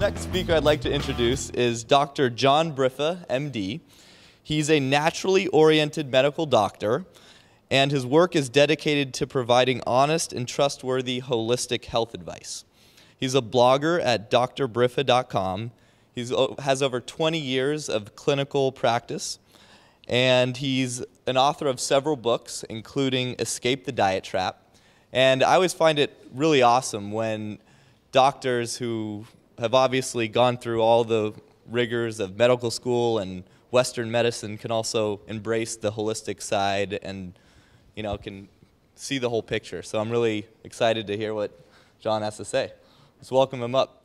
next speaker I'd like to introduce is Dr. John Briffa, MD. He's a naturally oriented medical doctor, and his work is dedicated to providing honest and trustworthy holistic health advice. He's a blogger at drbriffa.com. He has over 20 years of clinical practice, and he's an author of several books, including Escape the Diet Trap. And I always find it really awesome when doctors who have obviously gone through all the rigors of medical school and Western medicine can also embrace the holistic side and, you know, can see the whole picture. So I'm really excited to hear what John has to say. Let's welcome him up.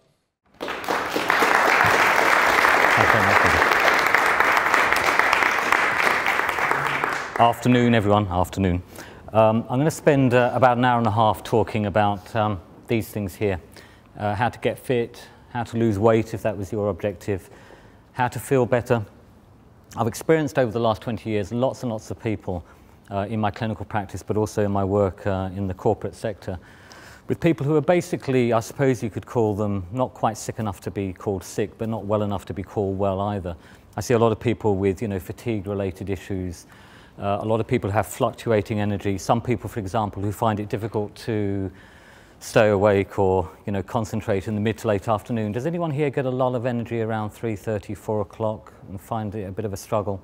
Afternoon, everyone. Afternoon. I'm going to spend about an hour and a half talking about these things here. How to get fit, how to lose weight if that was your objective, how to feel better. I've experienced over the last 20 years lots and lots of people in my clinical practice, but also in my work in the corporate sector, with people who are basically, I suppose you could call them, not quite sick enough to be called sick, but not well enough to be called well either. I see a lot of people with, fatigue-related issues, a lot of people who have fluctuating energy, some people, for example, who find it difficult to stay awake or, concentrate in the mid to late afternoon. Does anyone here get a lot of energy around 3:30, 4 o'clock and find it a bit of a struggle?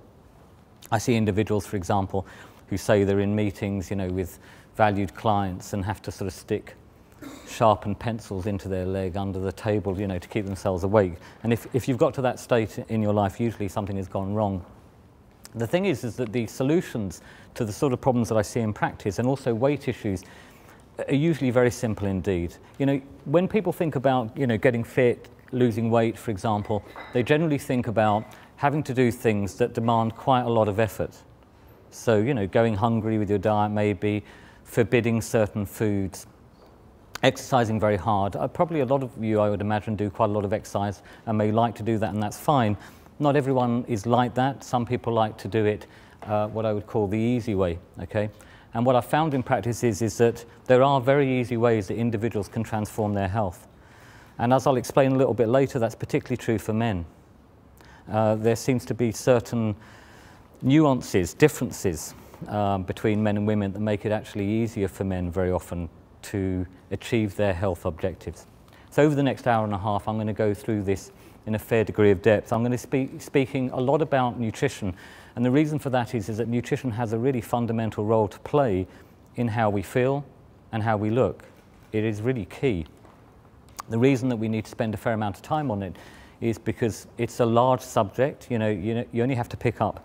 I see individuals, for example, who say they're in meetings, with valued clients and have to sort of stick sharpened pencils into their leg under the table, to keep themselves awake. And if you've got to that state in your life, usually something has gone wrong. The thing is that the solutions to the sort of problems that I see in practice and also weight issues are usually very simple indeed. When people think about, getting fit, losing weight, for example, they generally think about having to do things that demand quite a lot of effort. So, going hungry with your diet maybe, forbidding certain foods, exercising very hard. Probably a lot of you, I would imagine, do quite a lot of exercise and may like to do that, and that's fine. Not everyone is like that. Some people like to do it what I would call the easy way, okay? And what I've found in practice is that there are very easy ways that individuals can transform their health. And as I'll explain a little bit later, that's particularly true for men. There seems to be certain nuances, differences between men and women that make it actually easier for men very often to achieve their health objectives. So over the next hour and a half, I'm going to go through this in a fair degree of depth. I'm going to be speaking a lot about nutrition, and the reason for that is that nutrition has a really fundamental role to play in how we feel and how we look. It is really key. The reason that we need to spend a fair amount of time on it is because it's a large subject. You only have to pick up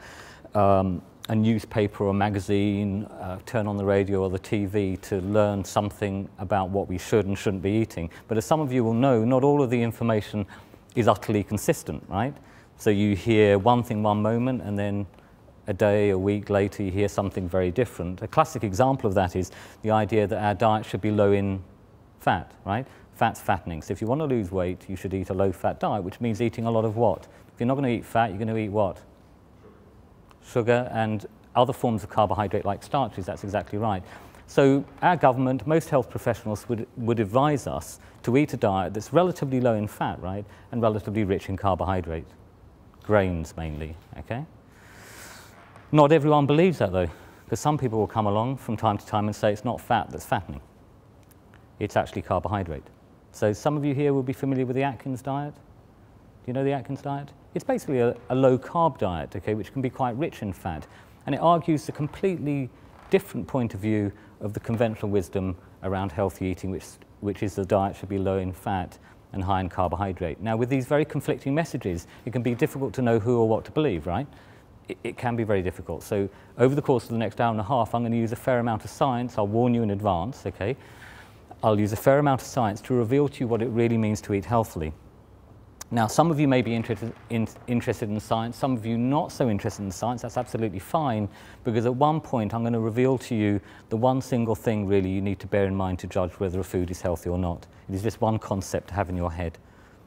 a newspaper or a magazine, turn on the radio or the TV to learn something about what we should and shouldn't be eating. But as some of you will know, not all of the information is utterly consistent, right? So you hear one thing one moment and then a day, a week later you hear something very different. A classic example of that is the idea that our diet should be low in fat, right? Fat's fattening. So if you want to lose weight, you should eat a low-fat diet, which means eating a lot of what? If you're not going to eat fat, you're going to eat what? Sugar and other forms of carbohydrate like starches. That's exactly right. So our government, most health professionals would advise us to eat a diet that's relatively low in fat, right, and relatively rich in carbohydrate, grains mainly, okay? Not everyone believes that though, because some people will come along from time to time and say it's not fat that's fattening. It's actually carbohydrate. So some of you here will be familiar with the Atkins diet. Do you know the Atkins diet? It's basically a low-carb diet, okay, which can be quite rich in fat, and it argues a completely different point of view of the conventional wisdom around healthy eating, which is the diet should be low in fat and high in carbohydrate. Now, with these very conflicting messages, it can be difficult to know who or what to believe, right? It can be very difficult. So over the course of the next hour and a half, I'm going to use a fair amount of science. I'll warn you in advance, okay? I'll use a fair amount of science to reveal to you what it really means to eat healthily. Now, some of you may be interested in science, some of you not so interested in science. That's absolutely fine, because at one point I'm going to reveal to you the one single thing really you need to bear in mind to judge whether a food is healthy or not. It is just one concept to have in your head.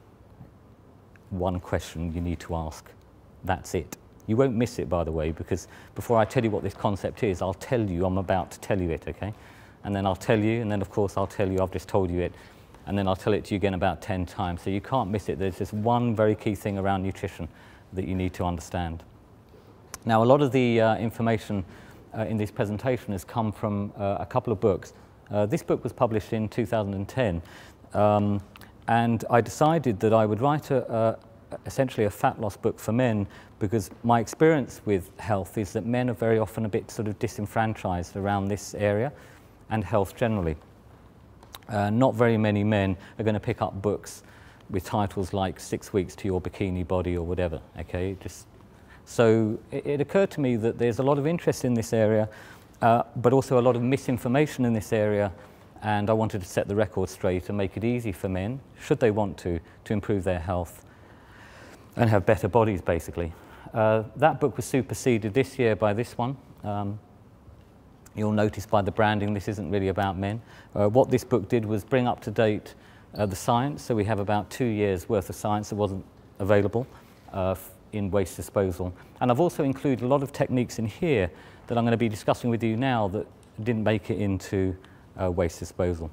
One question you need to ask. That's it. You won't miss it, by the way, because before I tell you what this concept is, I'll tell you I'm about to tell you it, okay? And then I'll tell you, and then of course I'll tell you I've just told you it. and then I'll tell it to you again about 10 times. So you can't miss it. There's just one very key thing around nutrition that you need to understand. Now, a lot of the information in this presentation has come from a couple of books. This book was published in 2010, and I decided that I would write essentially a fat loss book for men, because my experience with health is that men are very often a bit sort of disenfranchised around this area and health generally. Not very many men are going to pick up books with titles like 6 Weeks to Your Bikini Body or whatever, okay? So it occurred to me that there's a lot of interest in this area, but also a lot of misinformation in this area, and I wanted to set the record straight and make it easy for men, should they want to improve their health and have better bodies, basically. That book was superseded this year by this one. You'll notice by the branding, this isn't really about men. What this book did was bring up to date the science, so we have about 2 years worth of science that wasn't available in waste disposal. And I've also included a lot of techniques in here that I'm going to be discussing with you now that didn't make it into waste disposal.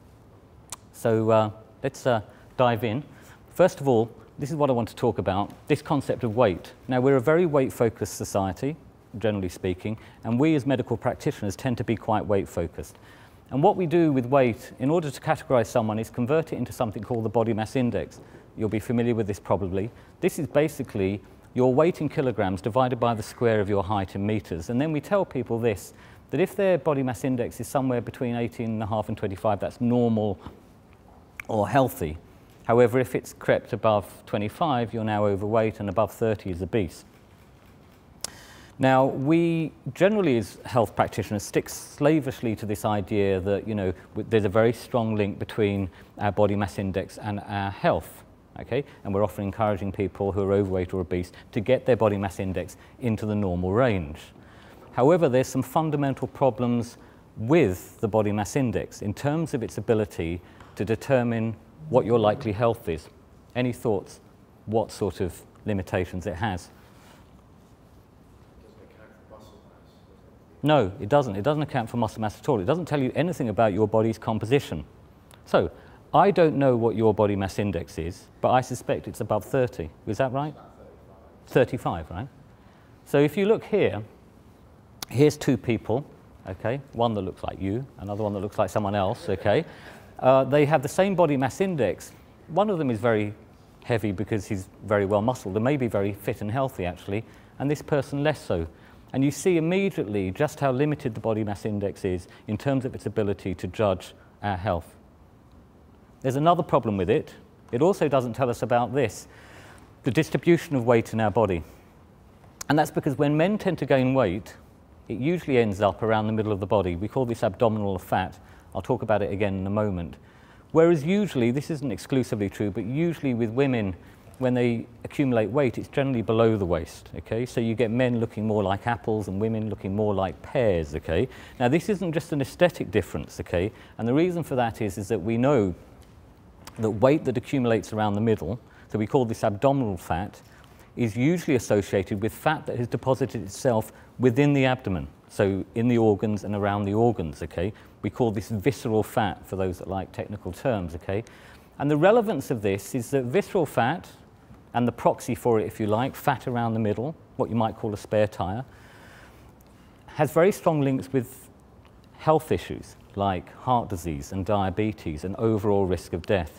So let's dive in. First of all, this is what I want to talk about, this concept of weight. Now, we're a very weight-focused society, generally speaking, and we as medical practitioners tend to be quite weight-focused. And what we do with weight, in order to categorize someone, is convert it into something called the body mass index. You'll be familiar with this probably. This is basically your weight in kilograms divided by the square of your height in meters. And then we tell people this, that if their body mass index is somewhere between 18.5 and 25, that's normal or healthy. However, if it's crept above 25, you're now overweight, and above 30 is obese. Now, we generally, as health practitioners, stick slavishly to this idea that, you know, there's a very strong link between our body mass index and our health, okay? And we're often encouraging people who are overweight or obese to get their body mass index into the normal range. However, there's some fundamental problems with the body mass index in terms of its ability to determine what your likely health is. Any thoughts what sort of limitations it has? No, it doesn't. It doesn't account for muscle mass at all. It doesn't tell you anything about your body's composition. So, I don't know what your body mass index is, but I suspect it's above 30. Is that right? 35, right? So if you look here, here's two people, okay? One that looks like you, another one that looks like someone else, okay? They have the same body mass index. One of them is very heavy because he's very well muscled, and maybe very fit and healthy actually, and this person less so. And you see immediately just how limited the body mass index is in terms of its ability to judge our health. There's another problem with it. It also doesn't tell us about this, the distribution of weight in our body. And that's because when men tend to gain weight, it usually ends up around the middle of the body. We call this abdominal fat. I'll talk about it again in a moment. Whereas usually, this isn't exclusively true, but usually with women, when they accumulate weight, it's generally below the waist, okay? So you get men looking more like apples and women looking more like pears, okay? Now, this isn't just an aesthetic difference, okay? And the reason for that is that we know that weight that accumulates around the middle, so we call this abdominal fat, is usually associated with fat that has deposited itself within the abdomen, so in the organs and around the organs, okay? We call this visceral fat, for those that like technical terms, okay? And the relevance of this is that visceral fat, and the proxy for it, if you like, fat around the middle, what you might call a spare tire, has very strong links with health issues like heart disease and diabetes and overall risk of death.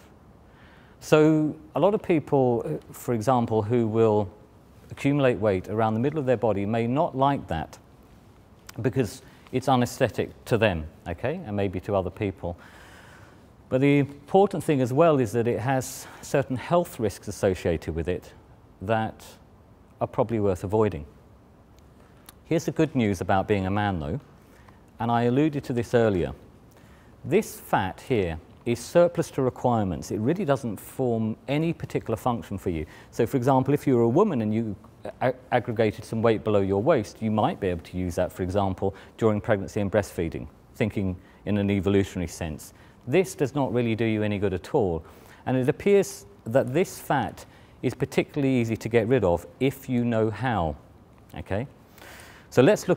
So a lot of people, for example, who will accumulate weight around the middle of their body may not like that because it's unaesthetic to them, okay, and maybe to other people. But the important thing as well is that it has certain health risks associated with it that are probably worth avoiding. Here's the good news about being a man, though, and I alluded to this earlier. This fat here is surplus to requirements. It really doesn't form any particular function for you. So, for example, if you were a woman and you aggregated some weight below your waist, you might be able to use that, for example, during pregnancy and breastfeeding, thinking in an evolutionary sense. This does not really do you any good at all. And it appears that this fat is particularly easy to get rid of if you know how, okay? So let's look at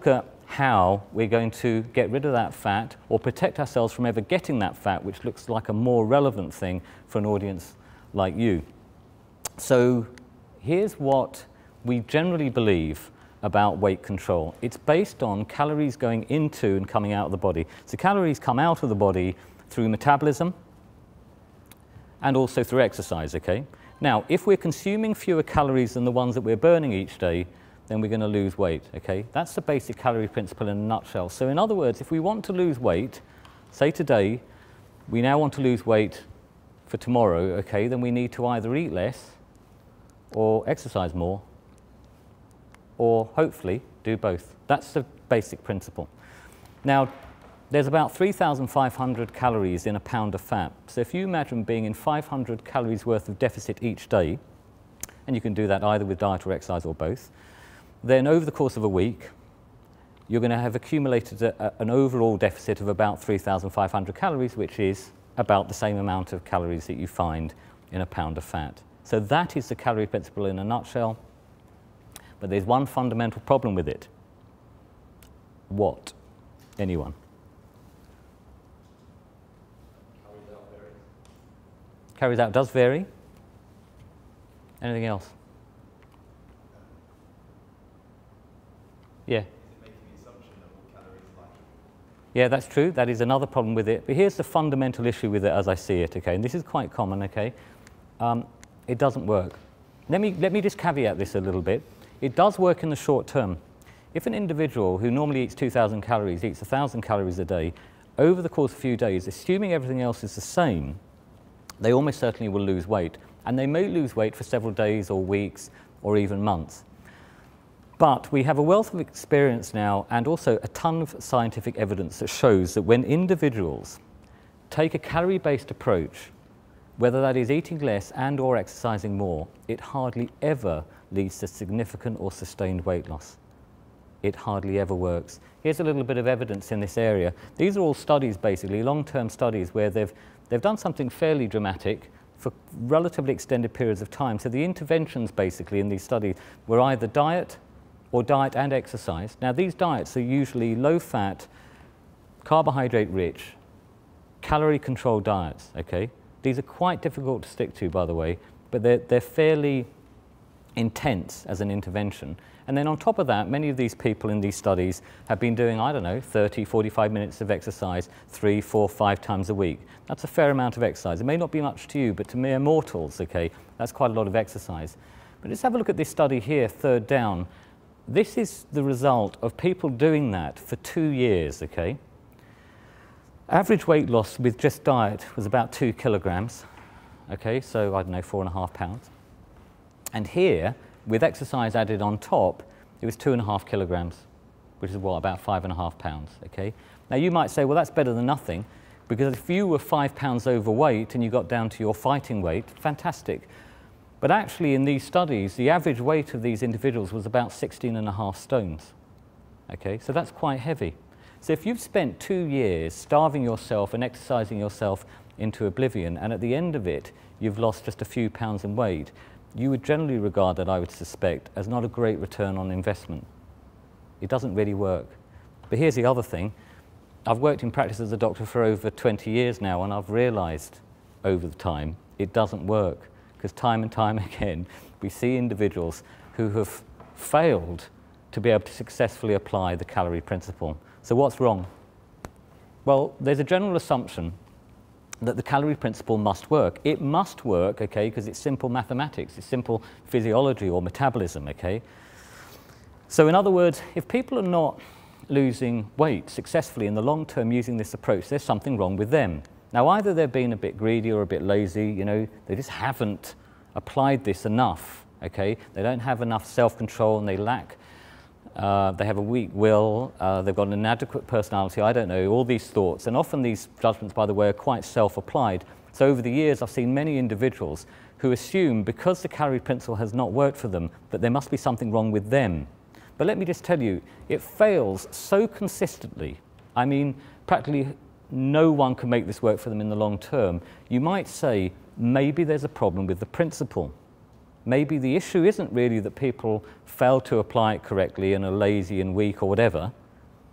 how we're going to get rid of that fat or protect ourselves from ever getting that fat, which looks like a more relevant thing for an audience like you. So here's what we generally believe about weight control. It's based on calories going into and coming out of the body. So calories come out of the body through metabolism and also through exercise, okay? Now, if we're consuming fewer calories than the ones that we're burning each day, then we're going to lose weight, okay? That's the basic calorie principle in a nutshell. So in other words, if we want to lose weight, say today, we now want to lose weight for tomorrow, okay, then we need to either eat less or exercise more or hopefully do both. That's the basic principle. Now, there's about 3,500 calories in a pound of fat. So if you imagine being in 500 calories worth of deficit each day, and you can do that either with diet or exercise or both, then over the course of a week, you're going to have accumulated an overall deficit of about 3,500 calories, which is about the same amount of calories that you find in a pound of fat. So that is the calorie principle in a nutshell. But there's one fundamental problem with it. What? Anyone? Carries out varies. Carries out does vary. Anything else? Yeah. Is it making the assumption that all calories are like? Yeah, that's true. That is another problem with it. But here's the fundamental issue with it as I see it, okay? And this is quite common, okay? It doesn't work. Let me just caveat this a little bit. It does work in the short term. If an individual who normally eats 2,000 calories eats 1,000 calories a day, over the course of a few days, assuming everything else is the same, they almost certainly will lose weight. And they may lose weight for several days or weeks or even months. But we have a wealth of experience now and also a ton of scientific evidence that shows that when individuals take a calorie-based approach, whether that is eating less and or exercising more, it hardly ever leads to significant or sustained weight loss. It hardly ever works. Here's a little bit of evidence in this area. These are all studies, basically, long-term studies where they've done something fairly dramatic for relatively extended periods of time. So the interventions, basically, in these studies were either diet or diet and exercise. Now, these diets are usually low-fat, carbohydrate-rich, calorie-controlled diets, okay? These are quite difficult to stick to, by the way, but they're fairly intense as an intervention. And then on top of that, many of these people in these studies have been doing, I don't know, 30, 45 minutes of exercise 3, 4, 5 times a week. That's a fair amount of exercise. It may not be much to you, but to mere mortals, okay, that's quite a lot of exercise. But let's have a look at this study here, third down. This is the result of people doing that for 2 years, okay? Average weight loss with just diet was about 2 kilograms, okay, so I don't know, 4.5 pounds. And here, with exercise added on top, it was 2.5 kilograms, which is what, about 5.5 pounds, okay? Now you might say, well, that's better than nothing, because if you were 5 pounds overweight and you got down to your fighting weight, fantastic. But actually in these studies, the average weight of these individuals was about 16.5 stones, okay? So that's quite heavy. So if you've spent 2 years starving yourself and exercising yourself into oblivion, and at the end of it, you've lost just a few pounds in weight, you would generally regard that, I would suspect, as not a great return on investment. It doesn't really work. But here's the other thing. I've worked in practice as a doctor for over 20 years now, and I've realized over the time it doesn't work, because time and time again, we see individuals who have failed to be able to successfully apply the calorie principle. So what's wrong? Well, there's a general assumption that the calorie principle must work. It must work, okay, because it's simple mathematics, it's simple physiology or metabolism, okay? So in other words, if people are not losing weight successfully in the long term using this approach, there's something wrong with them. Now, either they're being a bit greedy or a bit lazy, you know, they just haven't applied this enough, okay? They don't have enough self-control and they lack they have a weak will, they've got an inadequate personality, I don't know, all these thoughts. And often these judgments, by the way, are quite self-applied. So over the years, I've seen many individuals who assume, because the calorie principle has not worked for them, that there must be something wrong with them. But let me just tell you, it fails so consistently. I mean, practically no one can make this work for them in the long term. You might say, maybe there's a problem with the principle. Maybe the issue isn't really that people fail to apply it correctly and are lazy and weak or whatever.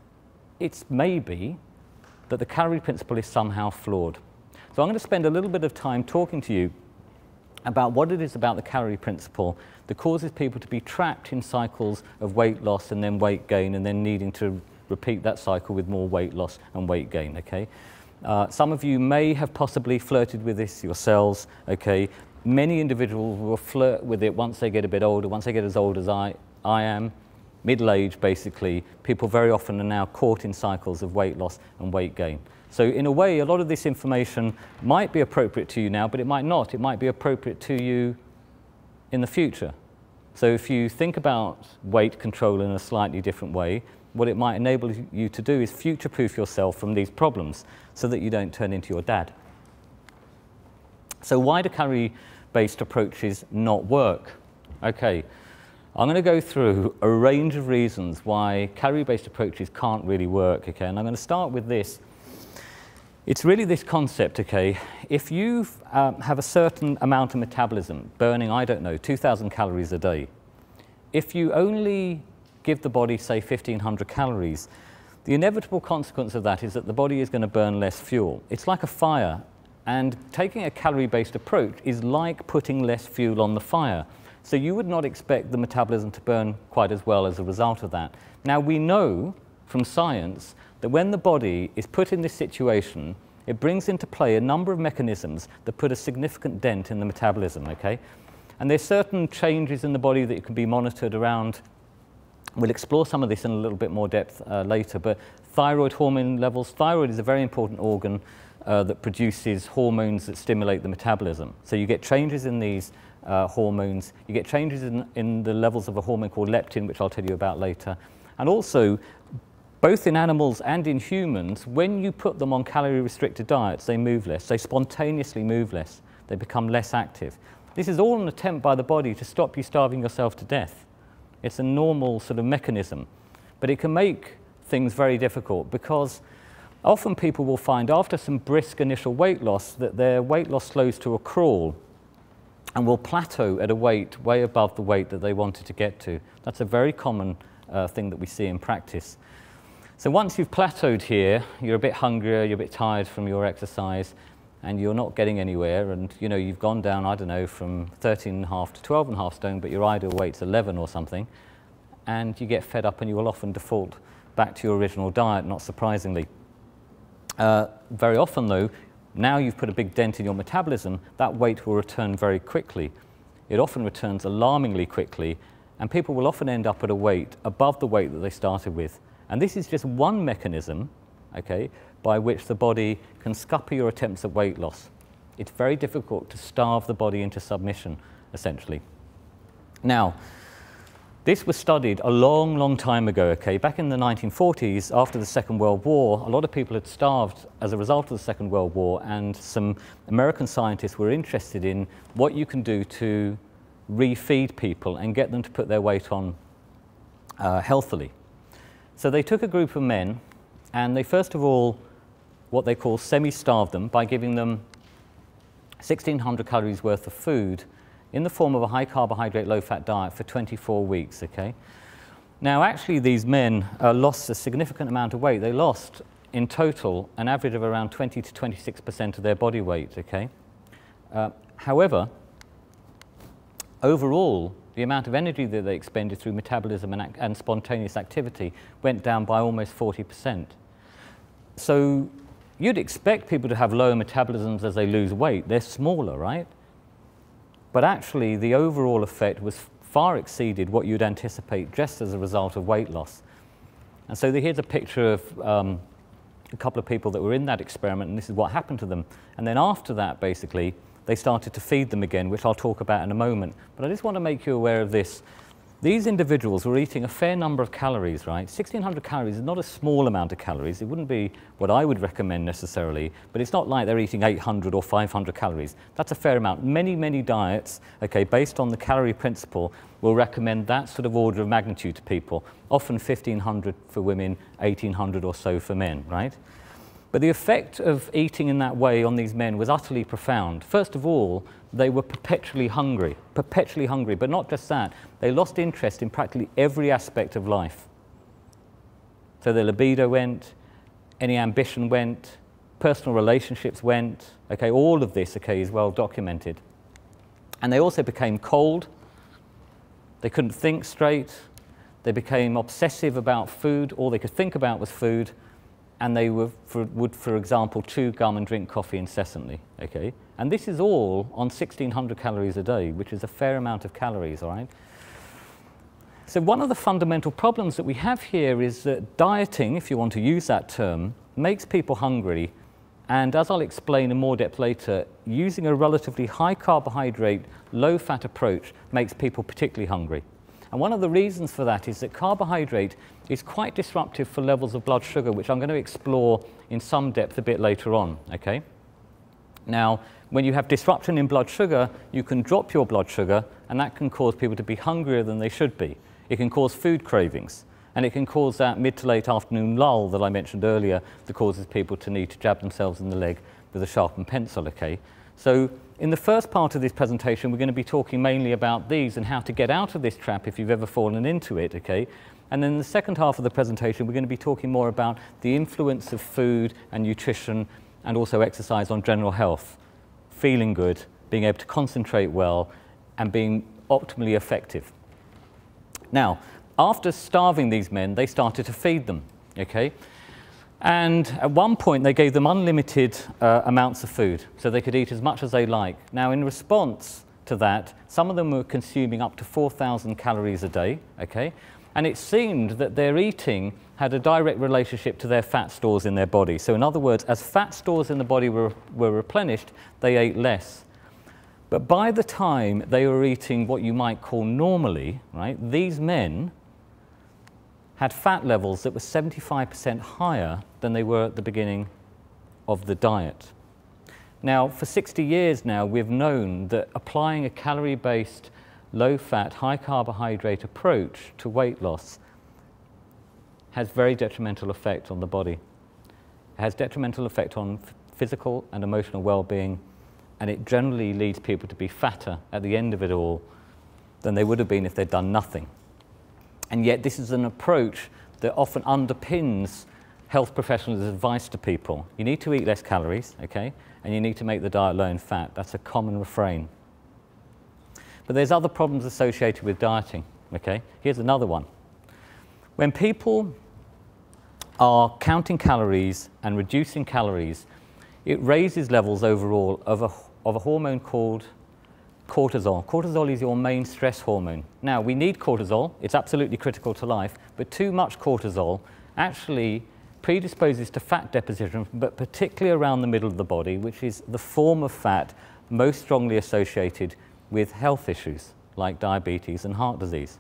it's maybe that the calorie principle is somehow flawed. So I'm going to spend a little bit of time talking to you about what it is about the calorie principle that causes people to be trapped in cycles of weight loss and then weight gain and then needing to repeat that cycle with more weight loss and weight gain, okay? Some of you may have possibly flirted with this yourselves, okay? Many individuals will flirt with it once they get a bit older, once they get as old as I am, middle-aged basically. People very often are now caught in cycles of weight loss and weight gain. So in a way, a lot of this information might be appropriate to you now, but it might not. It might be appropriate to you in the future. So if you think about weight control in a slightly different way, what it might enable you to do is future-proof yourself from these problems so that you don't turn into your dad. So why do calorie-based approaches not work? Okay, I'm going to go through a range of reasons why calorie-based approaches can't really work, okay? And I'm going to start with this. It's really this concept, okay? If you have a certain amount of metabolism, burning, I don't know, 2,000 calories a day, if you only give the body, say, 1,500 calories, the inevitable consequence of that is that the body is going to burn less fuel. It's like a fire, and taking a calorie-based approach is like putting less fuel on the fire. So you would not expect the metabolism to burn quite as well as a result of that. Now, we know from science that when the body is put in this situation, it brings into play a number of mechanisms that put a significant dent in the metabolism, okay? And there's certain changes in the body that can be monitored around. We'll explore some of this in a little bit more depth later, but thyroid hormone levels. Thyroid is a very important organ that produces hormones that stimulate the metabolism. So you get changes in these hormones. You get changes in the levels of a hormone called leptin, which I'll tell you about later. And also, both in animals and in humans, when you put them on calorie-restricted diets, they move less. They spontaneously move less. They become less active. This is all an attempt by the body to stop you starving yourself to death. It's a normal sort of mechanism. But it can make things very difficult because often people will find after some brisk initial weight loss that their weight loss slows to a crawl and will plateau at a weight way above the weight that they wanted to get to. That's a very common thing that we see in practice. So once you've plateaued here, you're a bit hungrier, you're a bit tired from your exercise, and you're not getting anywhere, and you know, you've gone down, I don't know, from 13.5 to 12.5 stone, but your ideal weight's 11 or something, and you get fed up and you will often default back to your original diet, not surprisingly. Very often though, now you've put a big dent in your metabolism, that weight will return very quickly. It often returns alarmingly quickly, and people will often end up at a weight above the weight that they started with. And this is just one mechanism, okay, by which the body can scupper your attempts at weight loss. It's very difficult to starve the body into submission, essentially. Now, this was studied a long, long time ago, okay? Back in the 1940s, after the Second World War, a lot of people had starved as a result of the Second World War, and some American scientists were interested in what you can do to refeed people and get them to put their weight on healthily. So they took a group of men, and they first of all, what they call semi-starved them by giving them 1,600 calories worth of food in the form of a high carbohydrate, low fat diet for 24 weeks, okay? Now actually these men lost a significant amount of weight. They lost in total an average of around 20 to 26% of their body weight, okay? However, overall, the amount of energy that they expended through metabolism and spontaneous activity went down by almost 40%. So you'd expect people to have lower metabolisms as they lose weight. They're smaller, right? But actually, the overall effect was far exceeded what you'd anticipate just as a result of weight loss. And so here's a picture of a couple of people that were in that experiment, and this is what happened to them. And then after that, basically, they started to feed them again, which I'll talk about in a moment. But I just want to make you aware of this. These individuals were eating a fair number of calories, right? 1,600 calories is not a small amount of calories. It wouldn't be what I would recommend necessarily, but it's not like they're eating 800 or 500 calories. That's a fair amount. Many, many diets, okay, based on the calorie principle, will recommend that sort of order of magnitude to people. Often 1,500 for women, 1,800 or so for men, right? But the effect of eating in that way on these men was utterly profound. First of all, they were perpetually hungry, but not just that. They lost interest in practically every aspect of life. So their libido went, any ambition went, personal relationships went, okay, all of this, okay, is well documented. And they also became cold, they couldn't think straight, they became obsessive about food, all they could think about was food, and they would, for example, chew gum and drink coffee incessantly, okay? And this is all on 1,600 calories a day, which is a fair amount of calories, all right? So one of the fundamental problems that we have here is that dieting, if you want to use that term, makes people hungry. And as I'll explain in more depth later, using a relatively high carbohydrate, low fat approach makes people particularly hungry. And one of the reasons for that is that carbohydrate is quite disruptive for levels of blood sugar, which I'm going to explore in some depth a bit later on, okay? Now, when you have disruption in blood sugar, you can drop your blood sugar, and that can cause people to be hungrier than they should be. It can cause food cravings, and it can cause that mid to late afternoon lull that I mentioned earlier that causes people to need to jab themselves in the leg with a sharpened pencil, okay? So in the first part of this presentation, we're going to be talking mainly about these and how to get out of this trap if you've ever fallen into it, okay? And then in the second half of the presentation, we're going to be talking more about the influence of food and nutrition and also exercise on general health, feeling good, being able to concentrate well, and being optimally effective. Now, after starving these men, they started to feed them, okay? And at one point, they gave them unlimited amounts of food, so they could eat as much as they like. Now, in response to that, some of them were consuming up to 4,000 calories a day, okay? And it seemed that their eating had a direct relationship to their fat stores in their body. So in other words, as fat stores in the body were replenished, they ate less. But by the time they were eating what you might call normally, right, these men had fat levels that were 75% higher than they were at the beginning of the diet. Now, for 60 years now, we've known that applying a calorie-based, low-fat, high-carbohydrate approach to weight loss has very detrimental effect on the body. It has detrimental effect on physical and emotional well-being, and it generally leads people to be fatter at the end of it all than they would have been if they'd done nothing. And yet this is an approach that often underpins health professionals' advice to people. You need to eat less calories, okay? And you need to make the diet low in fat. That's a common refrain. But there's other problems associated with dieting, okay? Here's another one. When people are counting calories and reducing calories, it raises levels overall of a hormone called cortisol. Cortisol is your main stress hormone. Now, we need cortisol. It's absolutely critical to life. But too much cortisol actually predisposes to fat deposition, but particularly around the middle of the body, which is the form of fat most strongly associated with health issues like diabetes and heart disease.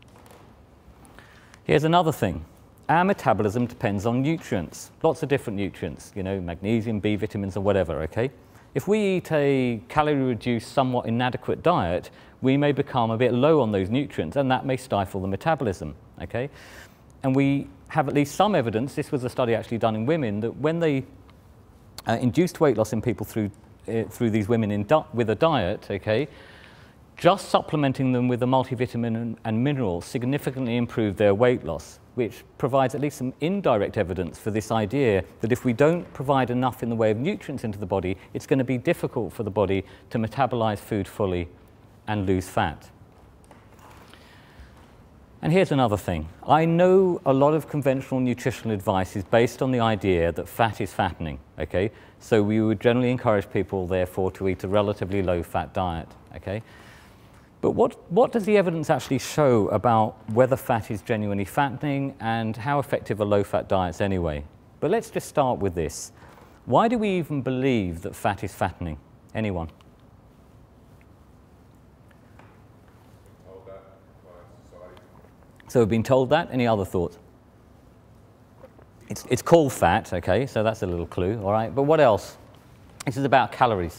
Here's another thing. Our metabolism depends on nutrients, lots of different nutrients, you know, magnesium, B vitamins, and whatever, okay? If we eat a calorie-reduced, somewhat inadequate diet, we may become a bit low on those nutrients, and that may stifle the metabolism, okay? And we have at least some evidence, this was a study actually done in women, that when they induced weight loss in people through these women with a diet, okay, just supplementing them with a multivitamin and minerals significantly improved their weight loss, which provides at least some indirect evidence for this idea that if we don't provide enough in the way of nutrients into the body, it's going to be difficult for the body to metabolize food fully and lose fat. And here's another thing. I know a lot of conventional nutritional advice is based on the idea that fat is fattening, okay? So we would generally encourage people, therefore, to eat a relatively low-fat diet, okay? But what does the evidence actually show about whether fat is genuinely fattening and how effective are low-fat diets anyway? But let's just start with this. Why do we even believe that fat is fattening? Anyone? So we've been told that. Any other thoughts? It's called fat, okay, so that's a little clue, all right. But what else? This is about calories.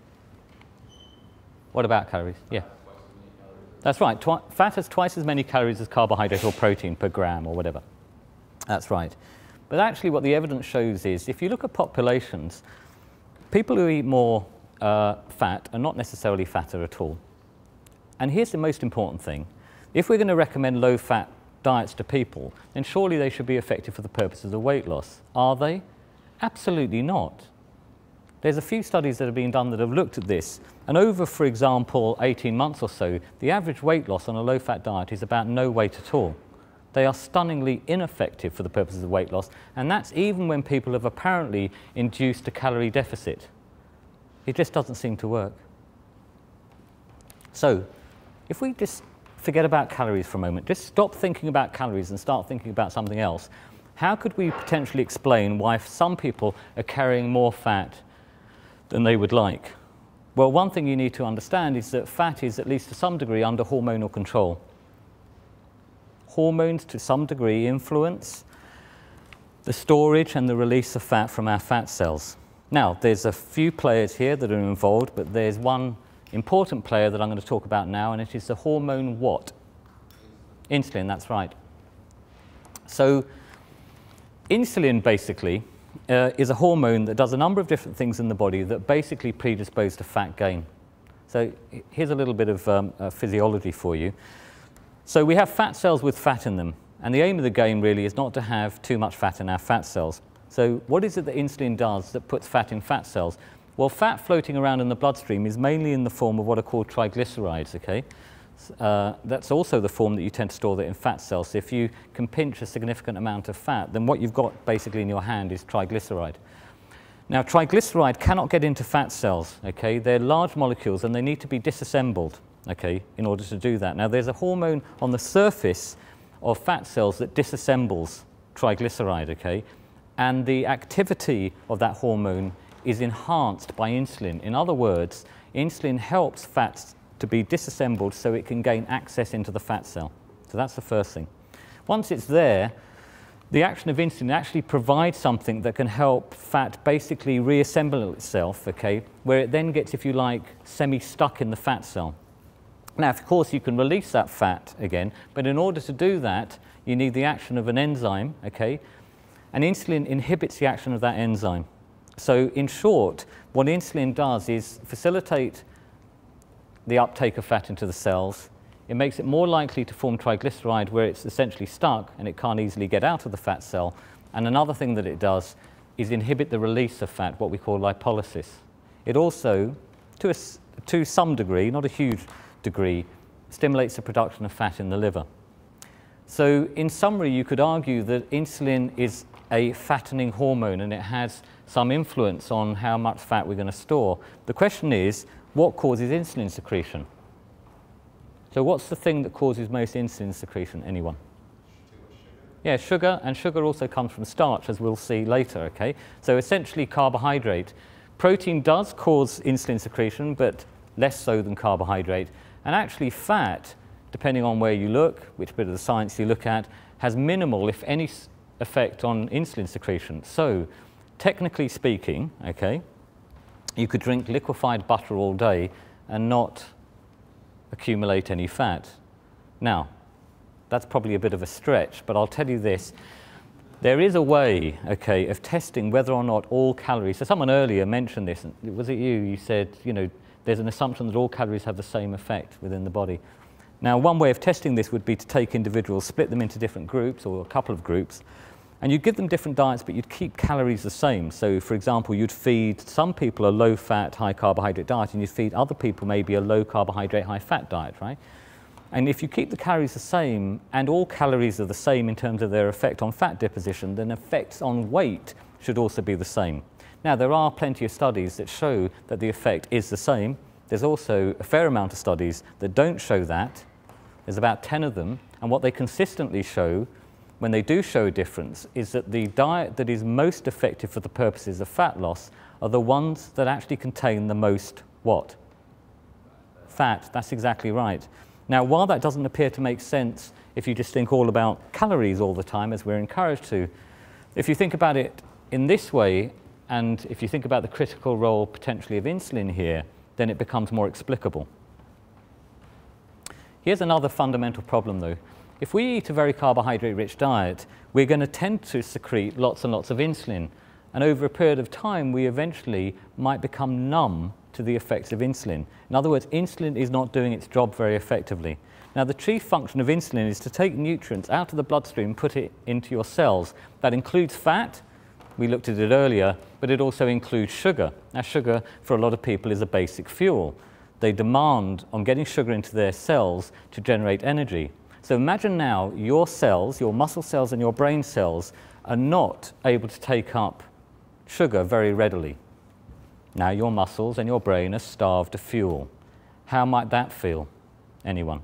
What about calories? Yeah. That's right. Fat has twice as many calories as carbohydrate or protein per gram or whatever. That's right. But actually what the evidence shows is if you look at populations, people who eat more fat are not necessarily fatter at all. And here's the most important thing. If we're going to recommend low-fat diets to people, then surely they should be effective for the purposes of weight loss. Are they? Absolutely not. There's a few studies that have been done that have looked at this, and over, for example, 18 months or so, the average weight loss on a low-fat diet is about no weight at all. They are stunningly ineffective for the purposes of weight loss, and that's even when people have apparently induced a calorie deficit. It just doesn't seem to work. So, if we just forget about calories for a moment, just stop thinking about calories and start thinking about something else, how could we potentially explain why some people are carrying more fat than they would like? Well, one thing you need to understand is that fat is, at least to some degree, under hormonal control. Hormones, to some degree, influence the storage and the release of fat from our fat cells. Now, there's a few players here that are involved, but there's one important player that I'm going to talk about now, and it is the hormone what? Insulin, that's right. So, insulin, basically, is a hormone that does a number of different things in the body that basically predispose to fat gain. So here's a little bit of physiology for you. So we have fat cells with fat in them, and the aim of the game really is not to have too much fat in our fat cells. So what is it that insulin does that puts fat in fat cells? Well, fat floating around in the bloodstream is mainly in the form of what are called triglycerides, okay? That's also the form that you tend to store that in fat cells. So if you can pinch a significant amount of fat, then what you've got basically in your hand is triglyceride. Now, triglyceride cannot get into fat cells, okay? They're large molecules and they need to be disassembled, okay, in order to do that. Now, there's a hormone on the surface of fat cells that disassembles triglyceride, okay? And the activity of that hormone is enhanced by insulin. In other words, insulin helps fats to be disassembled so it can gain access into the fat cell. So that's the first thing. Once it's there, the action of insulin actually provides something that can help fat basically reassemble itself, okay, where it then gets, if you like, semi-stuck in the fat cell. Now, of course, you can release that fat again, but in order to do that, you need the action of an enzyme, okay, and insulin inhibits the action of that enzyme. So, in short, what insulin does is facilitate the uptake of fat into the cells. It makes it more likely to form triglyceride where it's essentially stuck and it can't easily get out of the fat cell. And another thing that it does is inhibit the release of fat, what we call lipolysis. It also, to some degree, not a huge degree, stimulates the production of fat in the liver. So in summary, you could argue that insulin is a fattening hormone and it has some influence on how much fat we're going to store. The question is, what causes insulin secretion? So what's the thing that causes most insulin secretion? Anyone? Yeah, sugar, and sugar also comes from starch, as we'll see later, okay? So essentially carbohydrate. Protein does cause insulin secretion, but less so than carbohydrate. And actually fat, depending on where you look, which bit of the science you look at, has minimal, if any, effect on insulin secretion. So technically speaking, okay, you could drink liquefied butter all day and not accumulate any fat. Now, that's probably a bit of a stretch, but I'll tell you this. There is a way, okay, of testing whether or not all calories, so someone earlier mentioned this, was it you? You said, you know, there's an assumption that all calories have the same effect within the body. Now, one way of testing this would be to take individuals, split them into different groups or a couple of groups, and you'd give them different diets, but you'd keep calories the same. So, for example, you'd feed some people a low-fat, high-carbohydrate diet, and you'd feed other people maybe a low-carbohydrate, high-fat diet, right? And if you keep the calories the same, and all calories are the same in terms of their effect on fat deposition, then effects on weight should also be the same. Now, there are plenty of studies that show that the effect is the same. There's also a fair amount of studies that don't show that. There's about 10 of them, and what they consistently show, when they do show a difference, is that the diet that is most effective for the purposes of fat loss are the ones that actually contain the most what? Fat. That's exactly right. Now, while that doesn't appear to make sense if you just think all about calories all the time, as we're encouraged to, if you think about it in this way, and if you think about the critical role potentially of insulin here, then it becomes more explicable. Here's another fundamental problem, though. If we eat a very carbohydrate-rich diet, we're going to tend to secrete lots and lots of insulin. And over a period of time, we eventually might become numb to the effects of insulin. In other words, insulin is not doing its job very effectively. Now, the chief function of insulin is to take nutrients out of the bloodstream and put it into your cells. That includes fat. We looked at it earlier, but it also includes sugar. Now, sugar, for a lot of people, is a basic fuel. They demand on getting sugar into their cells to generate energy. So imagine now your cells, your muscle cells and your brain cells, are not able to take up sugar very readily. Now your muscles and your brain are starved of fuel. How might that feel? Anyone?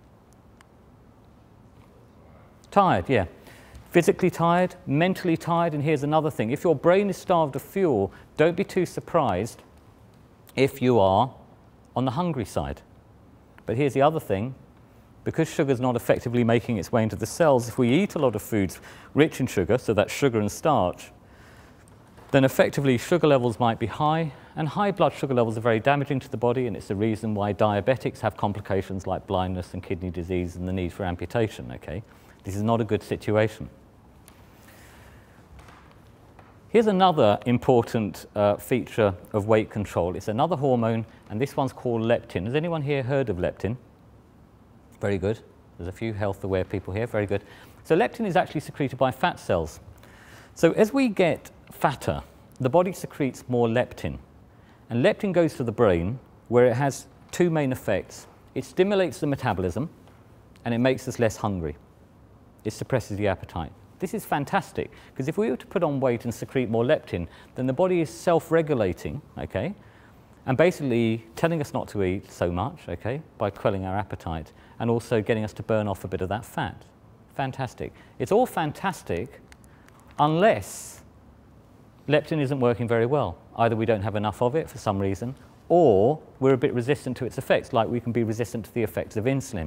Tired, yeah. Physically tired, mentally tired, and here's another thing. If your brain is starved of fuel, don't be too surprised if you are on the hungry side. But here's the other thing. Because sugar is not effectively making its way into the cells, if we eat a lot of foods rich in sugar, so that's sugar and starch, then effectively sugar levels might be high, and high blood sugar levels are very damaging to the body, and it's the reason why diabetics have complications like blindness and kidney disease and the need for amputation, okay? This is not a good situation. Here's another important feature of weight control. It's another hormone, and this one's called leptin. Has anyone here heard of leptin? Very good. There's a few health-aware people here. Very good. So leptin is actually secreted by fat cells. So as we get fatter, the body secretes more leptin. And leptin goes to the brain, where it has two main effects. It stimulates the metabolism, and it makes us less hungry. It suppresses the appetite. This is fantastic, because if we were to put on weight and secrete more leptin, then the body is self-regulating, okay, and basically telling us not to eat so much, okay, by quelling our appetite, and also getting us to burn off a bit of that fat. Fantastic. It's all fantastic unless leptin isn't working very well. Either we don't have enough of it for some reason, or we're a bit resistant to its effects, like we can be resistant to the effects of insulin.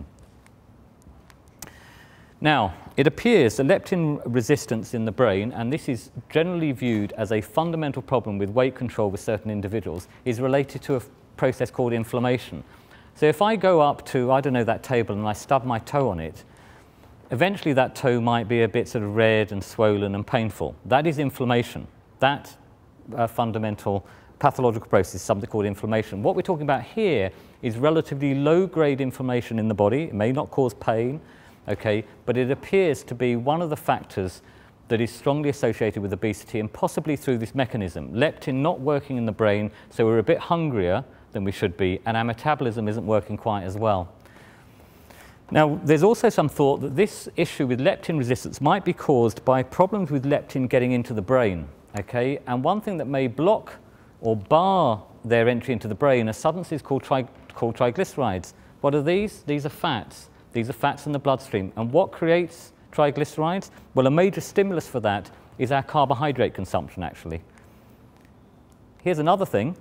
Now, it appears that leptin resistance in the brain, and this is generally viewed as a fundamental problem with weight control with certain individuals, is related to a process called inflammation. So if I go up to, I don't know, that table and I stub my toe on it, eventually that toe might be a bit sort of red and swollen and painful. That is inflammation. That fundamental pathological process is something called inflammation. What we're talking about here is relatively low-grade inflammation in the body. It may not cause pain, okay, but it appears to be one of the factors that is strongly associated with obesity, and possibly through this mechanism. Leptin not working in the brain, so we're a bit hungrier than we should be, and our metabolism isn't working quite as well. Now, there's also some thought that this issue with leptin resistance might be caused by problems with leptin getting into the brain, okay? And one thing that may block or bar their entry into the brain are substances called triglycerides. What are these? These are fats. These are fats in the bloodstream. And what creates triglycerides? Well, a major stimulus for that is our carbohydrate consumption, actually. Here's another thing.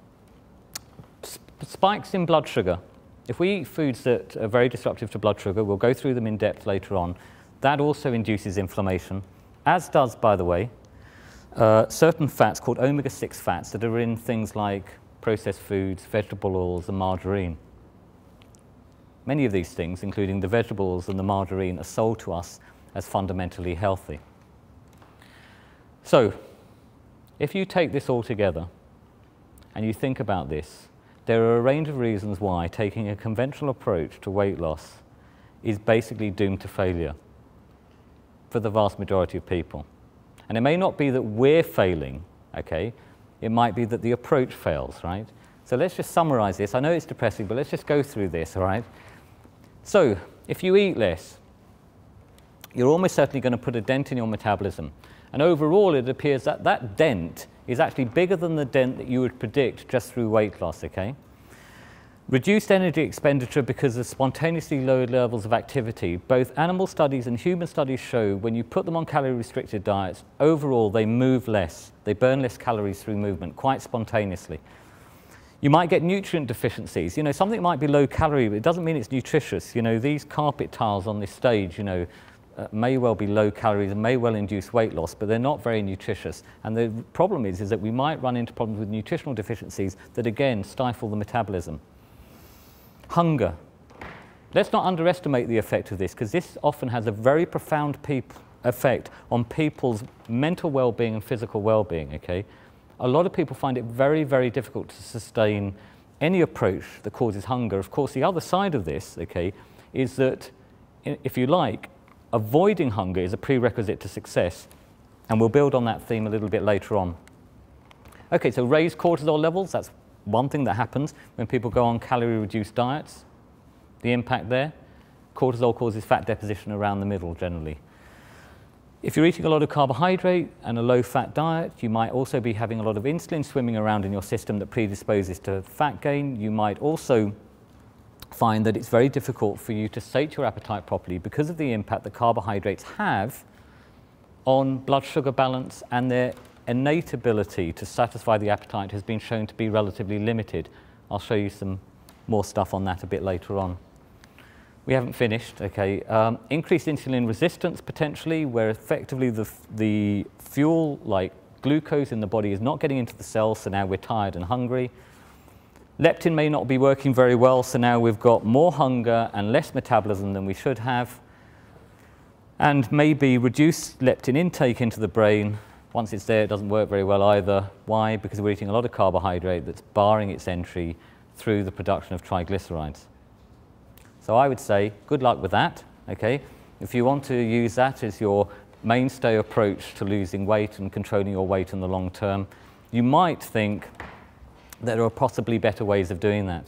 Spikes in blood sugar. If we eat foods that are very disruptive to blood sugar, we'll go through them in depth later on, that also induces inflammation, as does, by the way, certain fats called omega-6 fats that are in things like processed foods, vegetable oils, and margarine. Many of these things, including the vegetables and the margarine, are sold to us as fundamentally healthy. So, if you take this all together and you think about this, there are a range of reasons why taking a conventional approach to weight loss is basically doomed to failure for the vast majority of people. And it may not be that we're failing, okay? It might be that the approach fails, right? So let's just summarize this. I know it's depressing, but let's just go through this, all right? So, if you eat less, you're almost certainly going to put a dent in your metabolism. And overall, it appears that that dent is actually bigger than the dent that you would predict just through weight loss, okay? Reduced energy expenditure because of spontaneously lowered levels of activity. Both animal studies and human studies show when you put them on calorie-restricted diets, overall they move less. They burn less calories through movement, quite spontaneously. You might get nutrient deficiencies. You know, something might be low calorie, but it doesn't mean it's nutritious. You know, these carpet tiles on this stage, you know, may well be low calories and may well induce weight loss, but they're not very nutritious. And the problem is that we might run into problems with nutritional deficiencies that, again, stifle the metabolism. Hunger. Let's not underestimate the effect of this, because this often has a very profound effect on people's mental well-being and physical well-being, okay? A lot of people find it very, very difficult to sustain any approach that causes hunger. Of course, the other side of this, okay, is that, if you like, avoiding hunger is a prerequisite to success, and we'll build on that theme a little bit later on. Okay, so raised cortisol levels, that's one thing that happens when people go on calorie-reduced diets. The impact there, cortisol causes fat deposition around the middle generally. If you're eating a lot of carbohydrate and a low-fat diet, you might also be having a lot of insulin swimming around in your system that predisposes to fat gain. You might also find that it's very difficult for you to sate your appetite properly because of the impact that carbohydrates have on blood sugar balance, and their innate ability to satisfy the appetite has been shown to be relatively limited. I'll show you some more stuff on that a bit later on. We haven't finished, okay. Increased insulin resistance potentially, where effectively the fuel like glucose in the body is not getting into the cells, so now we're tired and hungry. Leptin may not be working very well, so now we've got more hunger and less metabolism than we should have. And maybe reduced leptin intake into the brain. Once it's there, it doesn't work very well either. Why? Because we're eating a lot of carbohydrate that's barring its entry through the production of triglycerides. So I would say, good luck with that, okay? If you want to use that as your mainstay approach to losing weight and controlling your weight in the long term, you might think that there are possibly better ways of doing that.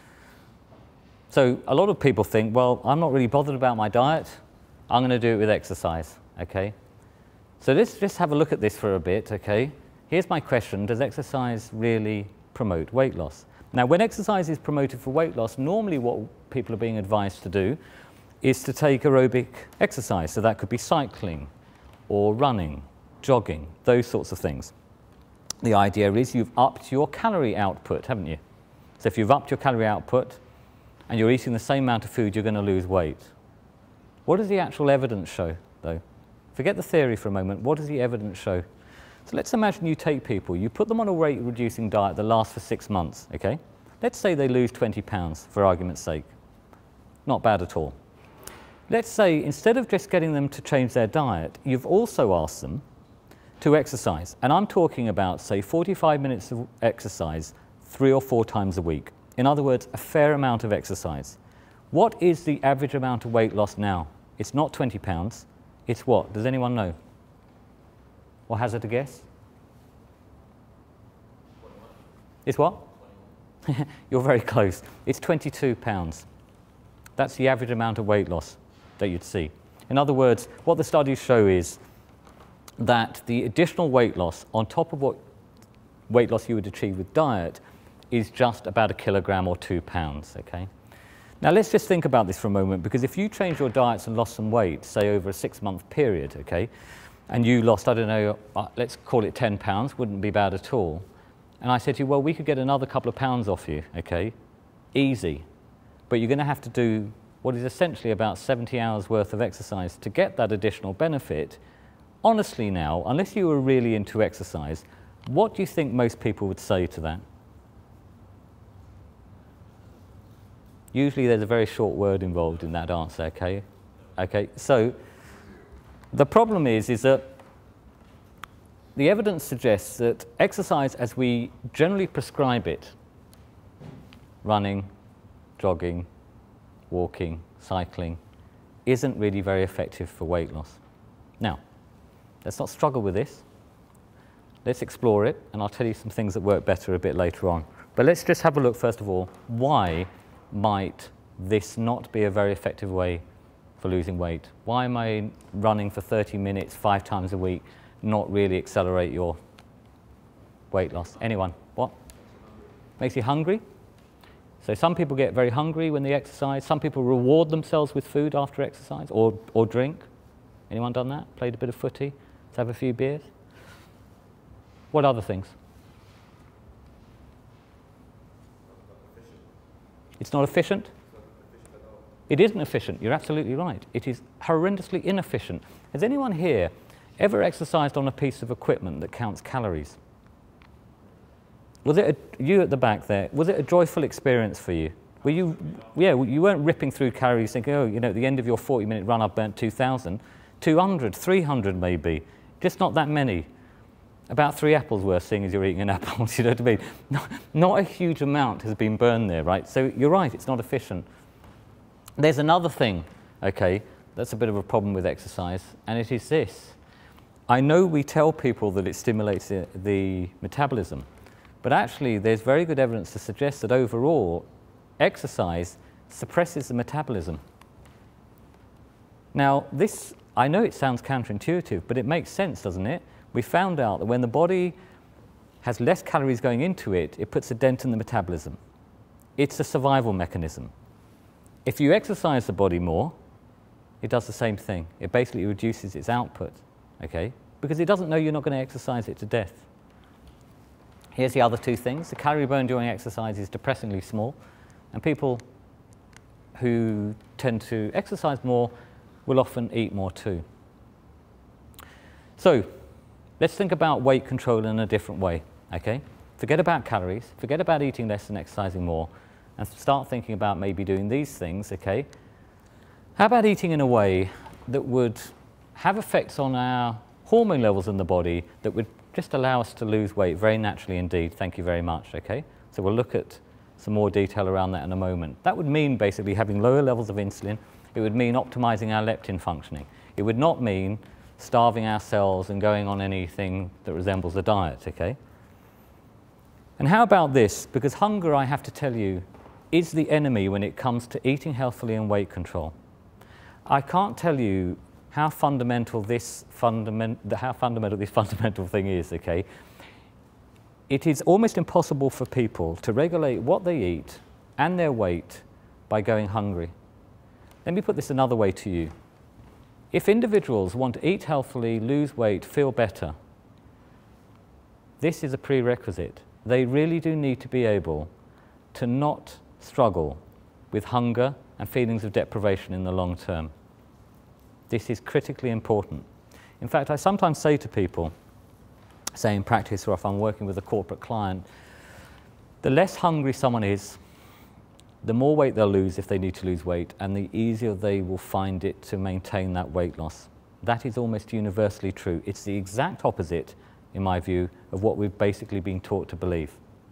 So a lot of people think, well, I'm not really bothered about my diet. I'm going to do it with exercise, okay? So let's just have a look at this for a bit, okay? Here's my question: does exercise really promote weight loss? Now, when exercise is promoted for weight loss, normally what people are being advised to do is to take aerobic exercise. So that could be cycling or running, jogging, those sorts of things. The idea is you've upped your calorie output, haven't you? So if you've upped your calorie output and you're eating the same amount of food, you're going to lose weight. What does the actual evidence show, though? Forget the theory for a moment. What does the evidence show? So let's imagine you take people, you put them on a weight-reducing diet that lasts for 6 months, okay? Let's say they lose 20 pounds, for argument's sake. Not bad at all. Let's say instead of just getting them to change their diet, you've also asked them to exercise. And I'm talking about, say, 45 minutes of exercise 3 or 4 times a week. In other words, a fair amount of exercise. What is the average amount of weight loss now? It's not 20 pounds. It's what? Does anyone know? Or hazard a guess? It's what? You're very close. It's 22 pounds. That's the average amount of weight loss that you'd see. In other words, what the studies show is that the additional weight loss on top of what weight loss you would achieve with diet is just about 1 kilogram or 2 pounds, okay? Now let's just think about this for a moment, because if you change your diets and lost some weight, say over a 6-month period, okay, and you lost, I don't know, let's call it 10 pounds, wouldn't be bad at all. And I said to you, well, we could get another couple of pounds off you, okay? Easy. But you're going to have to do what is essentially about 70 hours worth of exercise to get that additional benefit. Honestly now, unless you were really into exercise, what do you think most people would say to that? Usually there's a very short word involved in that answer, okay? Okay, so the problem is that the evidence suggests that exercise as we generally prescribe it, running, jogging, walking, cycling, isn't really very effective for weight loss. Now, let's not struggle with this. Let's explore it, and I'll tell you some things that work better a bit later on. But let's just have a look, first of all, why might this not be a very effective way for losing weight? Why am I running for 30 minutes 5 times a week not really accelerate your weight loss? Anyone? What? Makes you hungry? So some people get very hungry when they exercise. Some people reward themselves with food after exercise or drink. Anyone done that? Played a bit of footy? Let's have a few beers? What other things? It's not efficient? It isn't efficient. You're absolutely right. It is horrendously inefficient. Has anyone here ever exercised on a piece of equipment that counts calories? Was it you at the back there? Was it a joyful experience for you? Were you, yeah, you weren't ripping through calories thinking, oh, you know, at the end of your 40-minute run, I've burnt 2,000, 200, 300 maybe, just not that many. About 3 apples worth, seeing as you're eating an apple, you know what I mean? Not a huge amount has been burned there, right? So you're right, it's not efficient. There's another thing, okay, that's a bit of a problem with exercise, and it is this. I know we tell people that it stimulates the metabolism, but actually there's very good evidence to suggest that overall exercise suppresses the metabolism. Now this, I know it sounds counterintuitive, but it makes sense, doesn't it? We found out that when the body has less calories going into it, it puts a dent in the metabolism. It's a survival mechanism. If you exercise the body more, it does the same thing. It basically reduces its output, okay? Because it doesn't know you're not going to exercise it to death. Here's the other 2 things. The calorie burn during exercise is depressingly small, and people who tend to exercise more will often eat more too. So, let's think about weight control in a different way, okay? Forget about calories, forget about eating less and exercising more, and start thinking about maybe doing these things, okay? How about eating in a way that would have effects on our hormone levels in the body that would just allow us to lose weight very naturally indeed? Thank you very much, okay? So we'll look at some more detail around that in a moment. That would mean basically having lower levels of insulin. It would mean optimizing our leptin functioning. It would not mean starving ourselves and going on anything that resembles a diet, okay? And how about this? Because hunger, I have to tell you, is the enemy when it comes to eating healthily and weight control. I can't tell you how fundamental this fundamental thing is, okay? It is almost impossible for people to regulate what they eat and their weight by going hungry. Let me put this another way to you. If individuals want to eat healthily, lose weight, feel better, this is a prerequisite. They really do need to be able to not struggle with hunger and feelings of deprivation in the long term. This is critically important. In fact, I sometimes say to people, say in practice or if I'm working with a corporate client, the less hungry someone is, the more weight they'll lose if they need to lose weight, and the easier they will find it to maintain that weight loss. That is almost universally true. It's the exact opposite, in my view, of what we've basically been taught to believe.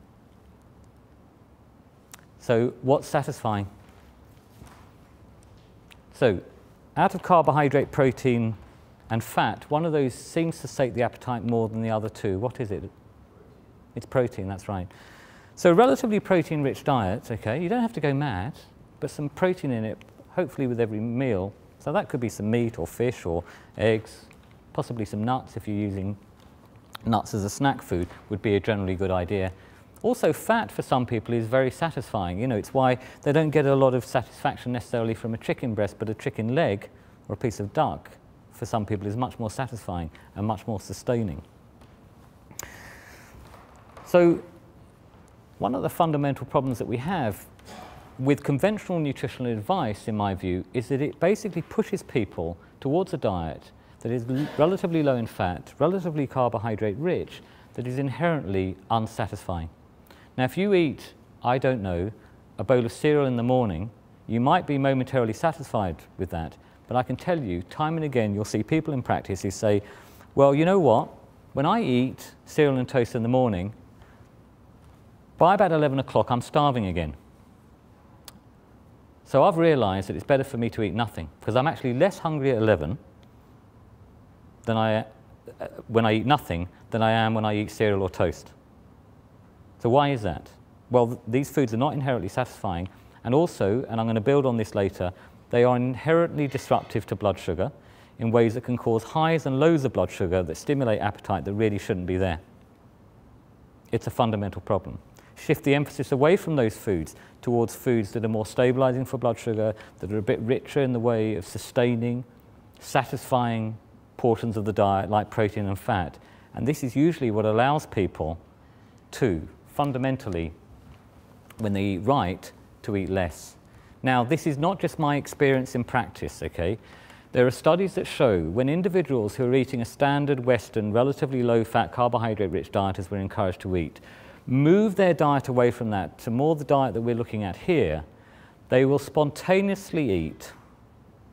So what's satisfying? So out of carbohydrate, protein, and fat, one of those seems to sate the appetite more than the other 2. What is it? It's protein, that's right. So relatively protein-rich diet, okay, you don't have to go mad, but some protein in it, hopefully with every meal. So that could be some meat or fish or eggs, possibly some nuts if you're using nuts as a snack food would be a generally good idea. Also, fat for some people is very satisfying. You know, it's why they don't get a lot of satisfaction necessarily from a chicken breast, but a chicken leg or a piece of duck for some people is much more satisfying and much more sustaining. So one of the fundamental problems that we have with conventional nutritional advice, in my view, is that it basically pushes people towards a diet that is relatively low in fat, relatively carbohydrate rich, that is inherently unsatisfying. Now, if you eat, I don't know, a bowl of cereal in the morning, you might be momentarily satisfied with that, but I can tell you, time and again, you'll see people in practice who say, well, you know what, when I eat cereal and toast in the morning, by about 11 o'clock, I'm starving again. So I've realized that it's better for me to eat nothing, because I'm actually less hungry at 11 than when I eat nothing than I am when I eat cereal or toast. So why is that? Well, these foods are not inherently satisfying, and also, and I'm going to build on this later, they are inherently disruptive to blood sugar in ways that can cause highs and lows of blood sugar that stimulate appetite that really shouldn't be there. It's a fundamental problem. Shift the emphasis away from those foods towards foods that are more stabilizing for blood sugar, that are a bit richer in the way of sustaining, satisfying portions of the diet like protein and fat. And this is usually what allows people to, fundamentally, when they eat right, to eat less. Now, this is not just my experience in practice, okay? There are studies that show when individuals who are eating a standard Western, relatively low-fat, carbohydrate-rich diet, as we're encouraged to eat, move their diet away from that to more the diet that we're looking at here, they will spontaneously eat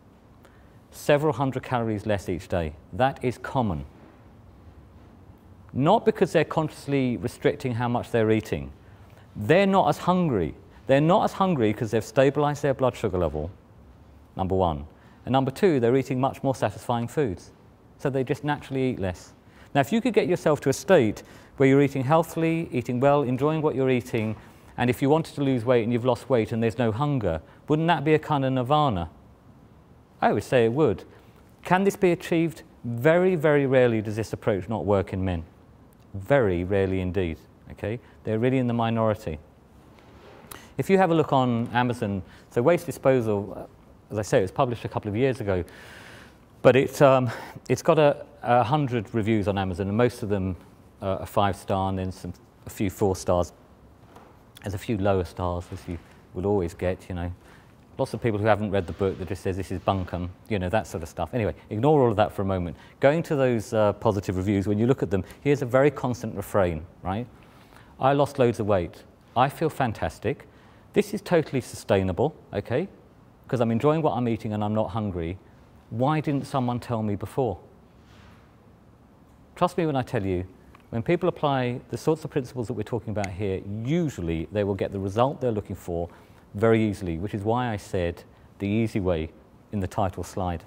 several hundred calories less each day. That is common. not because they're consciously restricting how much they're eating. They're not as hungry. They're not as hungry because they've stabilized their blood sugar level, number one. And number two, they're eating much more satisfying foods. So they just naturally eat less. Now, if you could get yourself to a state where you're eating healthily, eating well, enjoying what you're eating, and if you wanted to lose weight and you've lost weight and there's no hunger, wouldn't that be a kind of nirvana? I would say it would. Can this be achieved? Very, very rarely does this approach not work in men. Very rarely indeed. Okay? They're really in the minority. If you have a look on Amazon, so waste disposal, as I say, it was published a couple of years ago, but it's got 100 reviews on Amazon, and most of them are 5-star, and then a few 4 stars. There's a few lower stars, as you will always get, you know. Lots of people who haven't read the book that just says this is bunkum, you know, that sort of stuff. Anyway, ignore all of that for a moment. Going to those positive reviews, when you look at them, here's a very constant refrain, right? I lost loads of weight. I feel fantastic. This is totally sustainable, okay? Because I'm enjoying what I'm eating and I'm not hungry. Why didn't someone tell me before? Trust me when I tell you, when people apply the sorts of principles that we're talking about here, usually they will get the result they're looking for very easily, which is why I said the easy way in the title slide.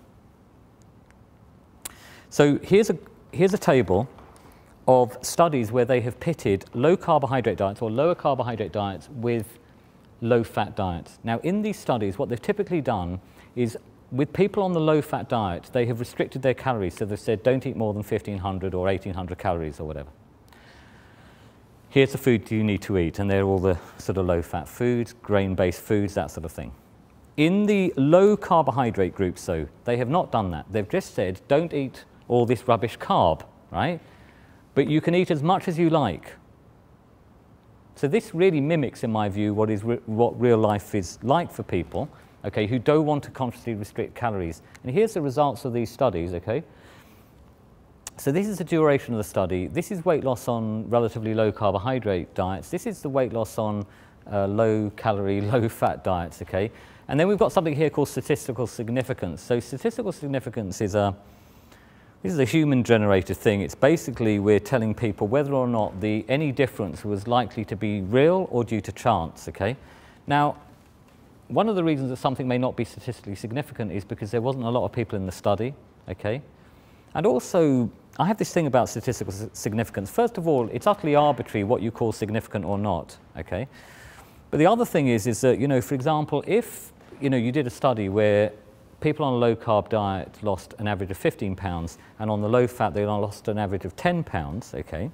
So here's a table of studies where they have pitted low carbohydrate diets or lower carbohydrate diets with low fat diets. Now in these studies, what they've typically done is with people on the low fat diet, they have restricted their calories. So they've said don't eat more than 1,500 or 1,800 calories or whatever. Here's the food you need to eat, and they're all the sort of low-fat foods, grain-based foods, that sort of thing. In the low-carbohydrate group, so they have not done that. They've just said, don't eat all this rubbish carb, right? But you can eat as much as you like. So this really mimics, in my view, what real life is like for people, okay, who don't want to consciously restrict calories. And here's the results of these studies, okay? So this is the duration of the study. This is weight loss on relatively low carbohydrate diets. This is the weight loss on low calorie, low fat diets, okay? And then we've got something here called statistical significance. So statistical significance is this is a human generated thing. It's basically we're telling people whether or not any difference was likely to be real or due to chance, okay? Now, one of the reasons that something may not be statistically significant is because there wasn't a lot of people in the study, okay? And also, I have this thing about statistical significance. First of all, it's utterly arbitrary what you call significant or not, okay? But the other thing is that, you know, for example, if, you know, you did a study where people on a low-carb diet lost an average of 15 pounds, and on the low-fat they lost an average of 10 pounds, okay?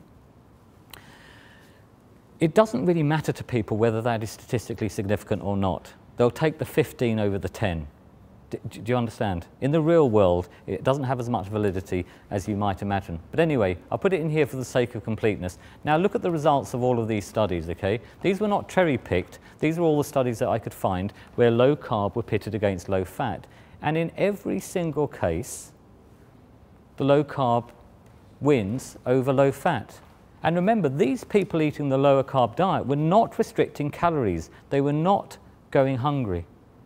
It doesn't really matter to people whether that is statistically significant or not. They'll take the 15 over the 10. Do you understand? In the real world, it doesn't have as much validity as you might imagine. But anyway, I'll put it in here for the sake of completeness. Now look at the results of all of these studies, okay? These were not cherry-picked. These are all the studies that I could find where low carb were pitted against low fat. And in every single case, the low carb wins over low fat. And remember, these people eating the lower carb diet were not restricting calories. They were not going hungry.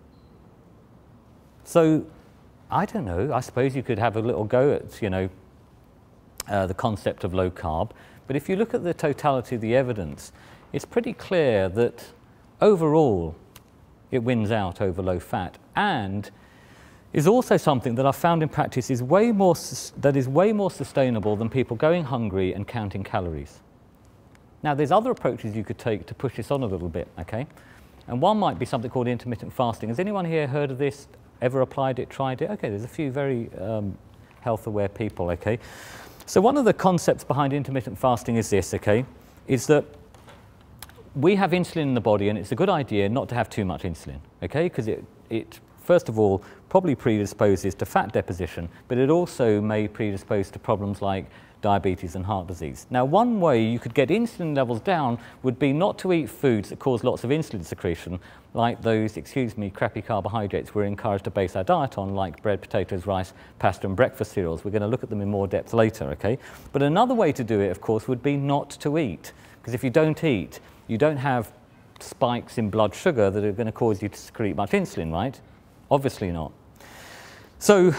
So, I don't know, I suppose you could have a little go at, you know, the concept of low carb, but if you look at the totality of the evidence, it's pretty clear that overall it wins out over low fat, and is also something that I've found in practice is way more sustainable than people going hungry and counting calories. Now, there's other approaches you could take to push this on a little bit, okay? And one might be something called intermittent fasting. Has anyone here heard of this? Ever applied it, tried it? Okay, there's a few very health-aware people, okay? So one of the concepts behind intermittent fasting is this, okay? Is that we have insulin in the body, and it's a good idea not to have too much insulin, okay? Because it, first of all, probably predisposes to fat deposition, but it also may predispose to problems like diabetes and heart disease. Now, one way you could get insulin levels down would be not to eat foods that cause lots of insulin secretion, like those, crappy carbohydrates we're encouraged to base our diet on, like bread, potatoes, rice, pasta, and breakfast cereals. We're going to look at them in more depth later, okay? But another way to do it, of course, would be not to eat, because if you don't eat, you don't have spikes in blood sugar that are going to cause you to secrete much insulin, right? Obviously not. So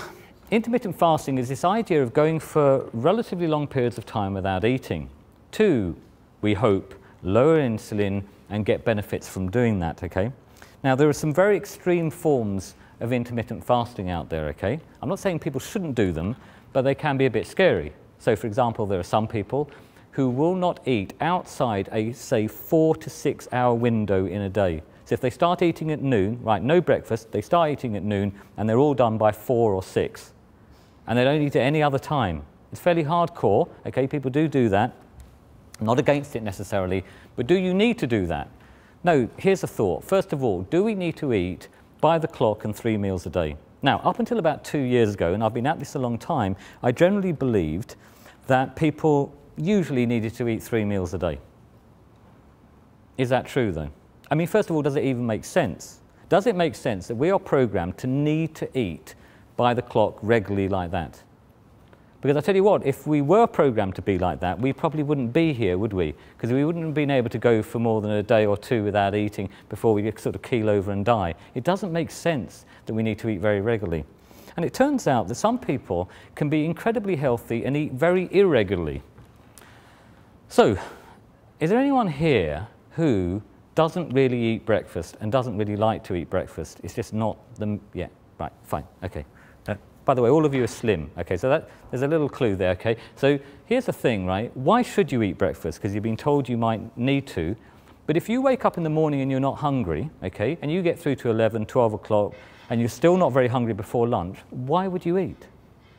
intermittent fasting is this idea of going for relatively long periods of time without eating to, we hope, lower insulin and get benefits from doing that, okay? Now, there are some very extreme forms of intermittent fasting out there, okay? I'm not saying people shouldn't do them, but they can be a bit scary. So, for example, there are some people who will not eat outside a, say, 4 to 6 hour window in a day. So if they start eating at noon, right, no breakfast, they start eating at noon, and they're all done by 4 or 6. And they don't eat at any other time. It's fairly hardcore, okay? People do that. I'm not against it necessarily, but do you need to do that? No, here's a thought. First of all, do we need to eat by the clock and 3 meals a day? Now, up until about 2 years ago, and I've been at this a long time, I generally believed that people usually needed to eat 3 meals a day. Is that true, though? I mean, first of all, does it even make sense? Does it make sense that we are programmed to need to eat by the clock regularly like that? Because I tell you what, if we were programmed to be like that, we probably wouldn't be here, would we? Because we wouldn't have been able to go for more than a day or two without eating before we sort of keel over and die. It doesn't make sense that we need to eat very regularly. And it turns out that some people can be incredibly healthy and eat very irregularly. So, is there anyone here who doesn't really eat breakfast and doesn't really like to eat breakfast? It's just not them. Yeah, right, fine, okay. By the way, all of you are slim, okay, so there's a little clue there, okay? So here's the thing, right? Why should you eat breakfast? Because you've been told you might need to. But if you wake up in the morning and you're not hungry, okay, and you get through to 11, 12 o'clock, and you're still not very hungry before lunch, why would you eat?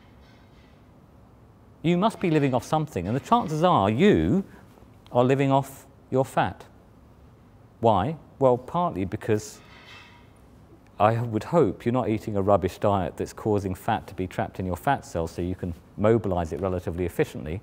You must be living off something, and the chances are you are living off your fat. Why? Well, partly because I would hope you're not eating a rubbish diet that's causing fat to be trapped in your fat cells so you can mobilize it relatively efficiently.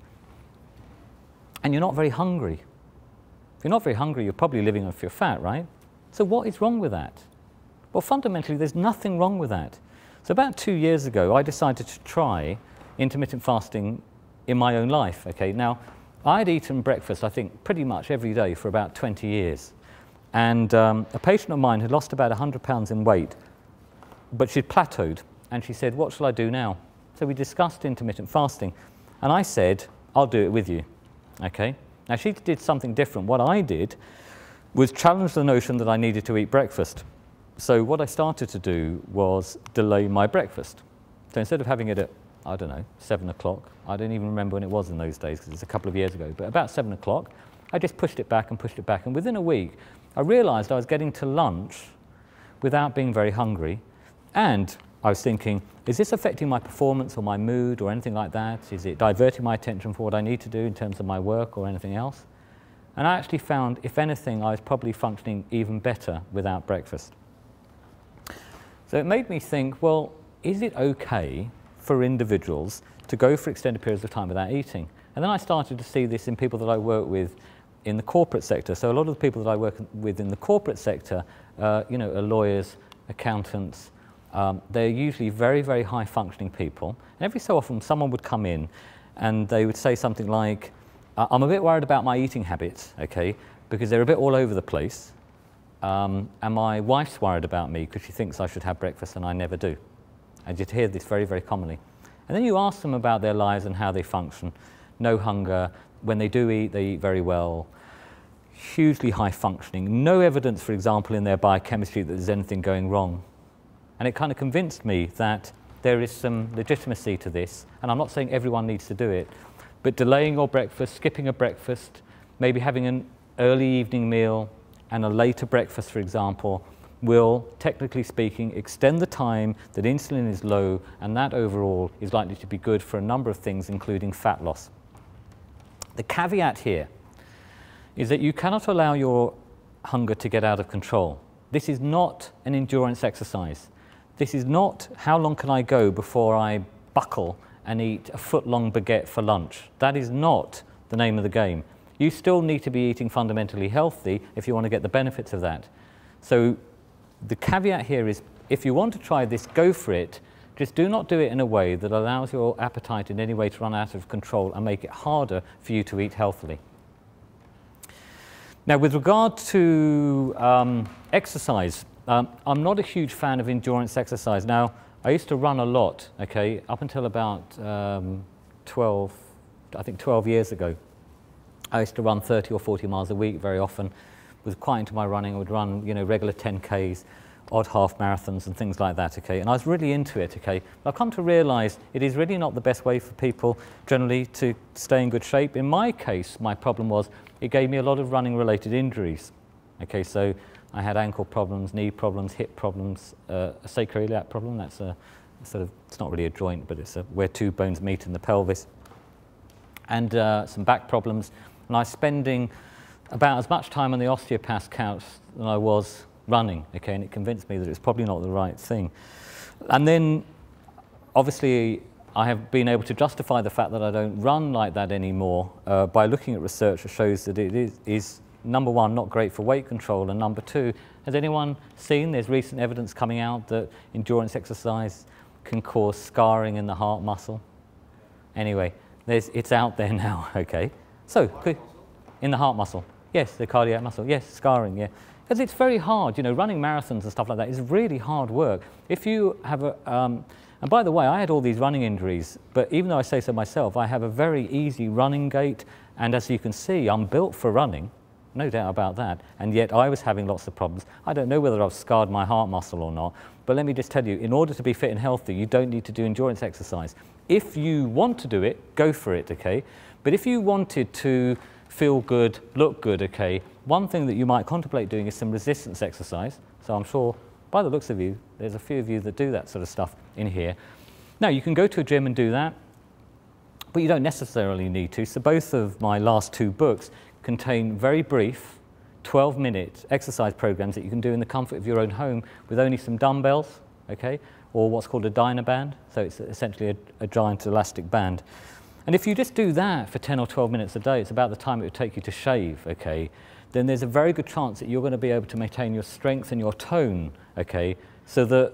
And you're not very hungry. If you're not very hungry, you're probably living off your fat, right? So what is wrong with that? Well, fundamentally, there's nothing wrong with that. So about 2 years ago, I decided to try intermittent fasting in my own life, okay? Now, I'd eaten breakfast, I think, pretty much every day for about 20 years. And a patient of mine had lost about 100 pounds in weight, but she'd plateaued, and she said, what shall I do now? So we discussed intermittent fasting, and I said, I'll do it with you, okay? Now, she did something different. What I did was challenge the notion that I needed to eat breakfast. So what I started to do was delay my breakfast. So instead of having it at, I don't know, 7 o'clock, I don't even remember when it was in those days, because it's a couple of years ago, but about 7 o'clock, I just pushed it back, and within a week, I realized I was getting to lunch without being very hungry, and I was thinking, is this affecting my performance or my mood or anything like that? Is it diverting my attention from what I need to do in terms of my work or anything else? And I actually found, if anything, I was probably functioning even better without breakfast. So it made me think, well, is it okay for individuals to go for extended periods of time without eating? And then I started to see this in people that I work with in the corporate sector. So a lot of the people that I work with in the corporate sector, you know, are lawyers, accountants. They're usually very, very high functioning people. And every so often someone would come in and they would say something like, I'm a bit worried about my eating habits, okay, because they're a bit all over the place. And my wife's worried about me because she thinks I should have breakfast and I never do. And you'd hear this very, very commonly. And then you ask them about their lives and how they function. No hunger. When they do eat, they eat very well. Hugely high functioning. No evidence, for example, in their biochemistry that there's anything going wrong. And it kind of convinced me that there is some legitimacy to this. And I'm not saying everyone needs to do it, but delaying your breakfast, skipping a breakfast, maybe having an early evening meal and a later breakfast, for example, will, technically speaking, extend the time that insulin is low, and that overall is likely to be good for a number of things, including fat loss. The caveat here is that you cannot allow your hunger to get out of control. This is not an endurance exercise. This is not how long can I go before I buckle and eat a foot-long baguette for lunch. That is not the name of the game. You still need to be eating fundamentally healthy if you want to get the benefits of that. So the caveat here is, if you want to try this, go for it. Just do not do it in a way that allows your appetite in any way to run out of control and make it harder for you to eat healthily. Now, with regard to exercise, I'm not a huge fan of endurance exercise. Now, I used to run a lot, okay, up until about 12 years ago. I used to run 30 or 40 miles a week very often. Was quite into my running. I would run, you know, regular 10Ks, odd half marathons and things like that, okay? And I was really into it, okay? But I've come to realise it is really not the best way for people generally to stay in good shape. In my case, my problem was it gave me a lot of running-related injuries, okay? So I had ankle problems, knee problems, hip problems, a sacroiliac problem. That's a sort of, it's not really a joint, but it's where two bones meet in the pelvis. And some back problems. And I was spending about as much time on the osteopath's couch than I was running, okay, and it convinced me that it's probably not the right thing. And then, obviously, I have been able to justify the fact that I don't run like that anymore by looking at research that shows that it is, number one, not great for weight control, and number two, has anyone seen, there's recent evidence coming out that endurance exercise can cause scarring in the heart muscle? Anyway, it's out there now, okay? So, in the heart muscle. Yes, the cardiac muscle. Yes, scarring, yeah. Because it's very hard, you know, running marathons and stuff like that is really hard work. If you have a, and by the way, I had all these running injuries, but even though I say so myself, I have a very easy running gait, and as you can see, I'm built for running, no doubt about that, and yet I was having lots of problems. I don't know whether I've scarred my heart muscle or not, but let me just tell you, in order to be fit and healthy, you don't need to do endurance exercise. If you want to do it, go for it, okay? But if you wanted to feel good, look good, okay, one thing that you might contemplate doing is some resistance exercise. So I'm sure, by the looks of you, there's a few of you that do that sort of stuff in here. Now, you can go to a gym and do that, but you don't necessarily need to. So both of my last two books contain very brief, 12-minute exercise programs that you can do in the comfort of your own home with only some dumbbells, okay, or what's called a Dynaband. So it's essentially a giant elastic band. And if you just do that for 10 or 12 minutes a day, it's about the time it would take you to shave, okay, then there's a very good chance that you're going to be able to maintain your strength and your tone, okay, so that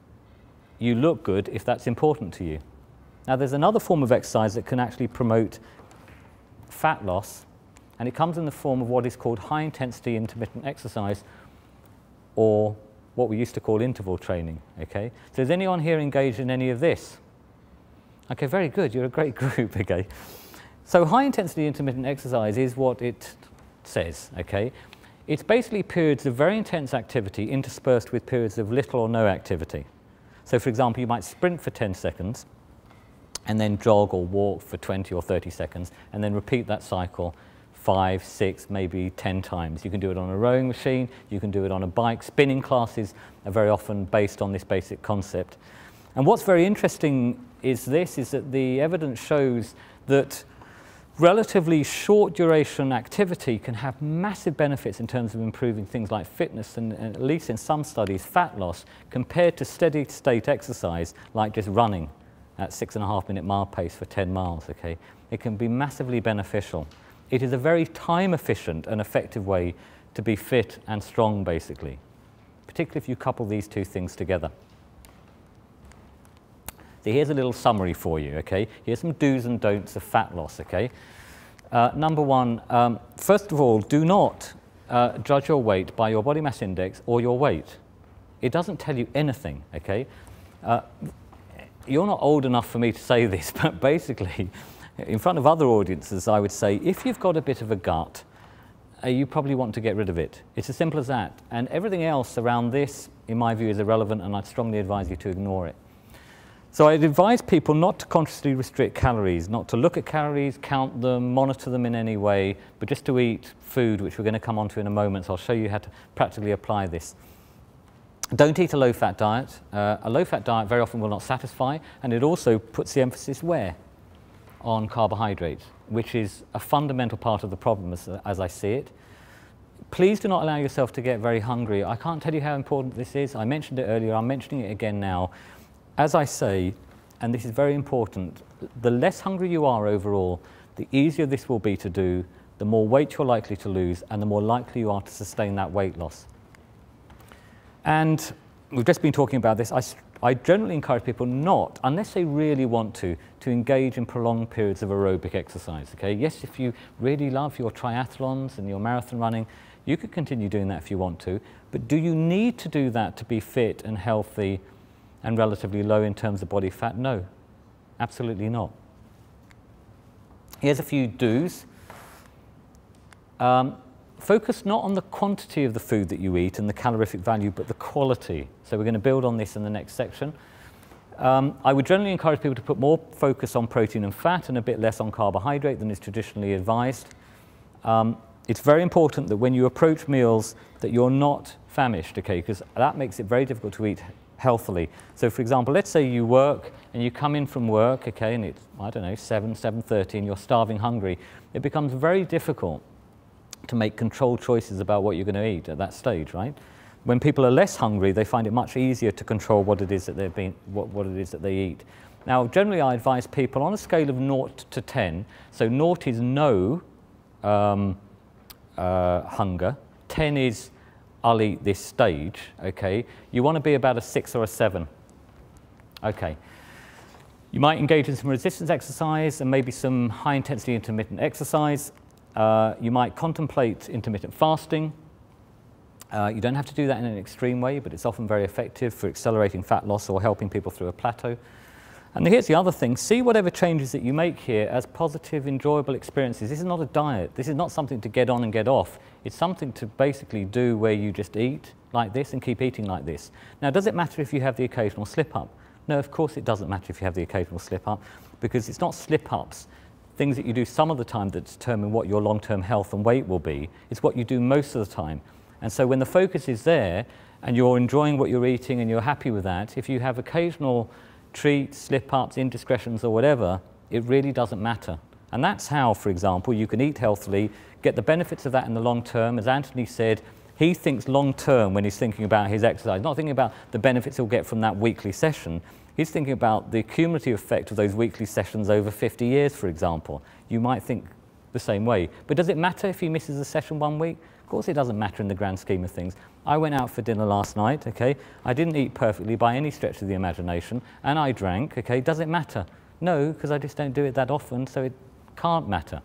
you look good if that's important to you. Now, there's another form of exercise that can actually promote fat loss, and it comes in the form of what is called high-intensity intermittent exercise, or what we used to call interval training, okay? So is anyone here engaged in any of this? Okay, very good. You're a great group, okay? So high-intensity intermittent exercise is what it says, okay? It's basically periods of very intense activity interspersed with periods of little or no activity. So, for example, you might sprint for 10 seconds and then jog or walk for 20 or 30 seconds and then repeat that cycle 5, 6, maybe 10 times. You can do it on a rowing machine, you can do it on a bike. Spinning classes are very often based on this basic concept. And what's very interesting is that the evidence shows that relatively short duration activity can have massive benefits in terms of improving things like fitness and at least in some studies fat loss compared to steady state exercise like just running at 6.5-minute mile pace for 10 miles, okay? It can be massively beneficial. It is a very time efficient and effective way to be fit and strong basically, particularly if you couple these two things together. So here's a little summary for you, okay? Here's some do's and don'ts of fat loss, okay? Number one, first of all, do not judge your weight by your body mass index or your weight. It doesn't tell you anything, okay? You're not old enough for me to say this, but basically, in front of other audiences, I would say, if you've got a bit of a gut, you probably want to get rid of it. It's as simple as that. And everything else around this, in my view, is irrelevant, and I'd strongly advise you to ignore it. So I'd advise people not to consciously restrict calories, not to look at calories, count them, monitor them in any way, but just to eat food, which we're going to come on to in a moment. So I'll show you how to practically apply this. Don't eat a low-fat diet. A low-fat diet very often will not satisfy, and it also puts the emphasis where? On carbohydrates, which is a fundamental part of the problem as I see it. Please do not allow yourself to get very hungry. I can't tell you how important this is. I mentioned it earlier. I'm mentioning it again now. As I say, and this is very important, the less hungry you are overall, the easier this will be to do, the more weight you're likely to lose, and the more likely you are to sustain that weight loss. And we've just been talking about this. I generally encourage people not, unless they really want to engage in prolonged periods of aerobic exercise, okay? Yes, if you really love your triathlons and your marathon running, you could continue doing that if you want to, but do you need to do that to be fit and healthy and relatively low in terms of body fat? No, absolutely not. Here's a few do's. Focus not on the quantity of the food that you eat and the calorific value, but the quality. So we're going to build on this in the next section. I would generally encourage people to put more focus on protein and fat and a bit less on carbohydrate than is traditionally advised. It's very important that when you approach meals that you're not famished, okay, because that makes it very difficult to eat healthily. So for example, let's say you work and you come in from work, okay, and it's, I don't know, 7:30 and you're starving hungry. It becomes very difficult to make controlled choices about what you're going to eat at that stage, right? When people are less hungry, they find it much easier to control what it is that what it is that they eat. Now, generally, I advise people on a scale of 0 to 10. So 0 is no hunger. 10 is I'll eat this stage. Okay, you want to be about a 6 or a 7. Okay. You might engage in some resistance exercise and maybe some high-intensity intermittent exercise. You might contemplate intermittent fasting. You don't have to do that in an extreme way, but it's often very effective for accelerating fat loss or helping people through a plateau. And here's the other thing. See whatever changes that you make here as positive, enjoyable experiences. This is not a diet. This is not something to get on and get off. It's something to basically do where you just eat like this and keep eating like this. Now, does it matter if you have the occasional slip-up? No, of course it doesn't matter if you have the occasional slip-up, because it's not slip-ups, things that you do some of the time that determine what your long-term health and weight will be. It's what you do most of the time. And so when the focus is there and you're enjoying what you're eating and you're happy with that, if you have occasional treats, slip-ups, indiscretions or whatever, it really doesn't matter. And that's how, for example, you can eat healthily, get the benefits of that in the long term. As Anthony said, he thinks long term when he's thinking about his exercise, not thinking about the benefits he'll get from that weekly session. He's thinking about the cumulative effect of those weekly sessions over 50 years, for example. You might think the same way. But does it matter if he misses a session 1 week? Of course it doesn't matter in the grand scheme of things. I went out for dinner last night, okay? I didn't eat perfectly by any stretch of the imagination, and I drank, okay? Does it matter? No, because I just don't do it that often, so it can't matter.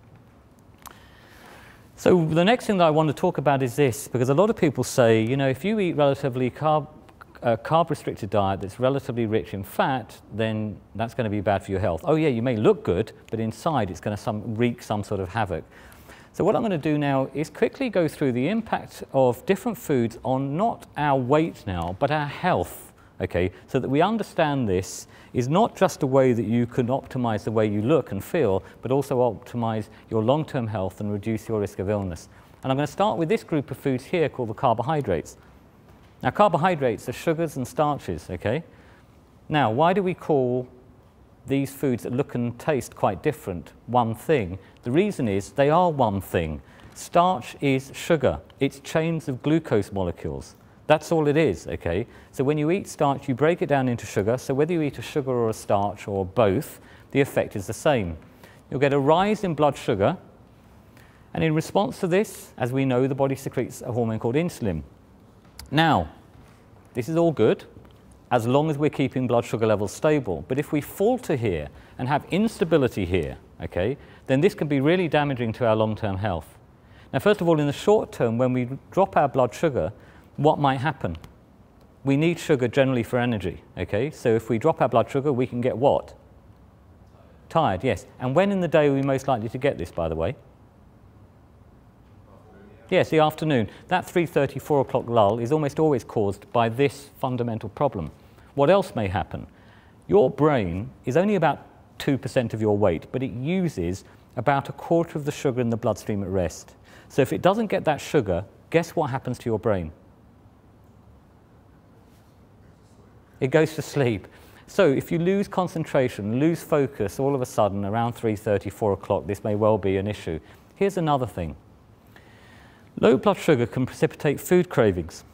So the next thing that I want to talk about is this, because a lot of people say, you know, if you eat relatively carb-restricted diet that's relatively rich in fat, then that's going to be bad for your health. Oh yeah, you may look good, but inside it's going to wreak some sort of havoc. So what I'm going to do now is quickly go through the impact of different foods on not our weight now, but our health, okay? So that we understand this is not just a way that you can optimize the way you look and feel, but also optimize your long-term health and reduce your risk of illness. And I'm going to start with this group of foods here called the carbohydrates. Now, carbohydrates are sugars and starches, okay? Now, why do we call these foods that look and taste quite different one thing? The reason is they are one thing. Starch is sugar. It's chains of glucose molecules. That's all it is, okay? So when you eat starch, you break it down into sugar. So whether you eat a sugar or a starch or both, the effect is the same. You'll get a rise in blood sugar. And in response to this, as we know, the body secretes a hormone called insulin. Now, this is all good as long as we're keeping blood sugar levels stable. But if we falter here and have instability here, okay, then this can be really damaging to our long-term health. Now, first of all, in the short term, when we drop our blood sugar, what might happen? We need sugar generally for energy, okay? So if we drop our blood sugar, we can get what? Tired, yes. And when in the day are we most likely to get this, by the way? Yes, the afternoon. That 3:30, 4 o'clock lull is almost always caused by this fundamental problem. What else may happen? Your brain is only about 2% of your weight, but it uses about 1/4 of the sugar in the bloodstream at rest. So if it doesn't get that sugar, guess what happens to your brain? It goes to sleep. So if you lose concentration, lose focus all of a sudden around 3:30, 4 o'clock, this may well be an issue. Here's another thing. Low blood sugar can precipitate food cravings.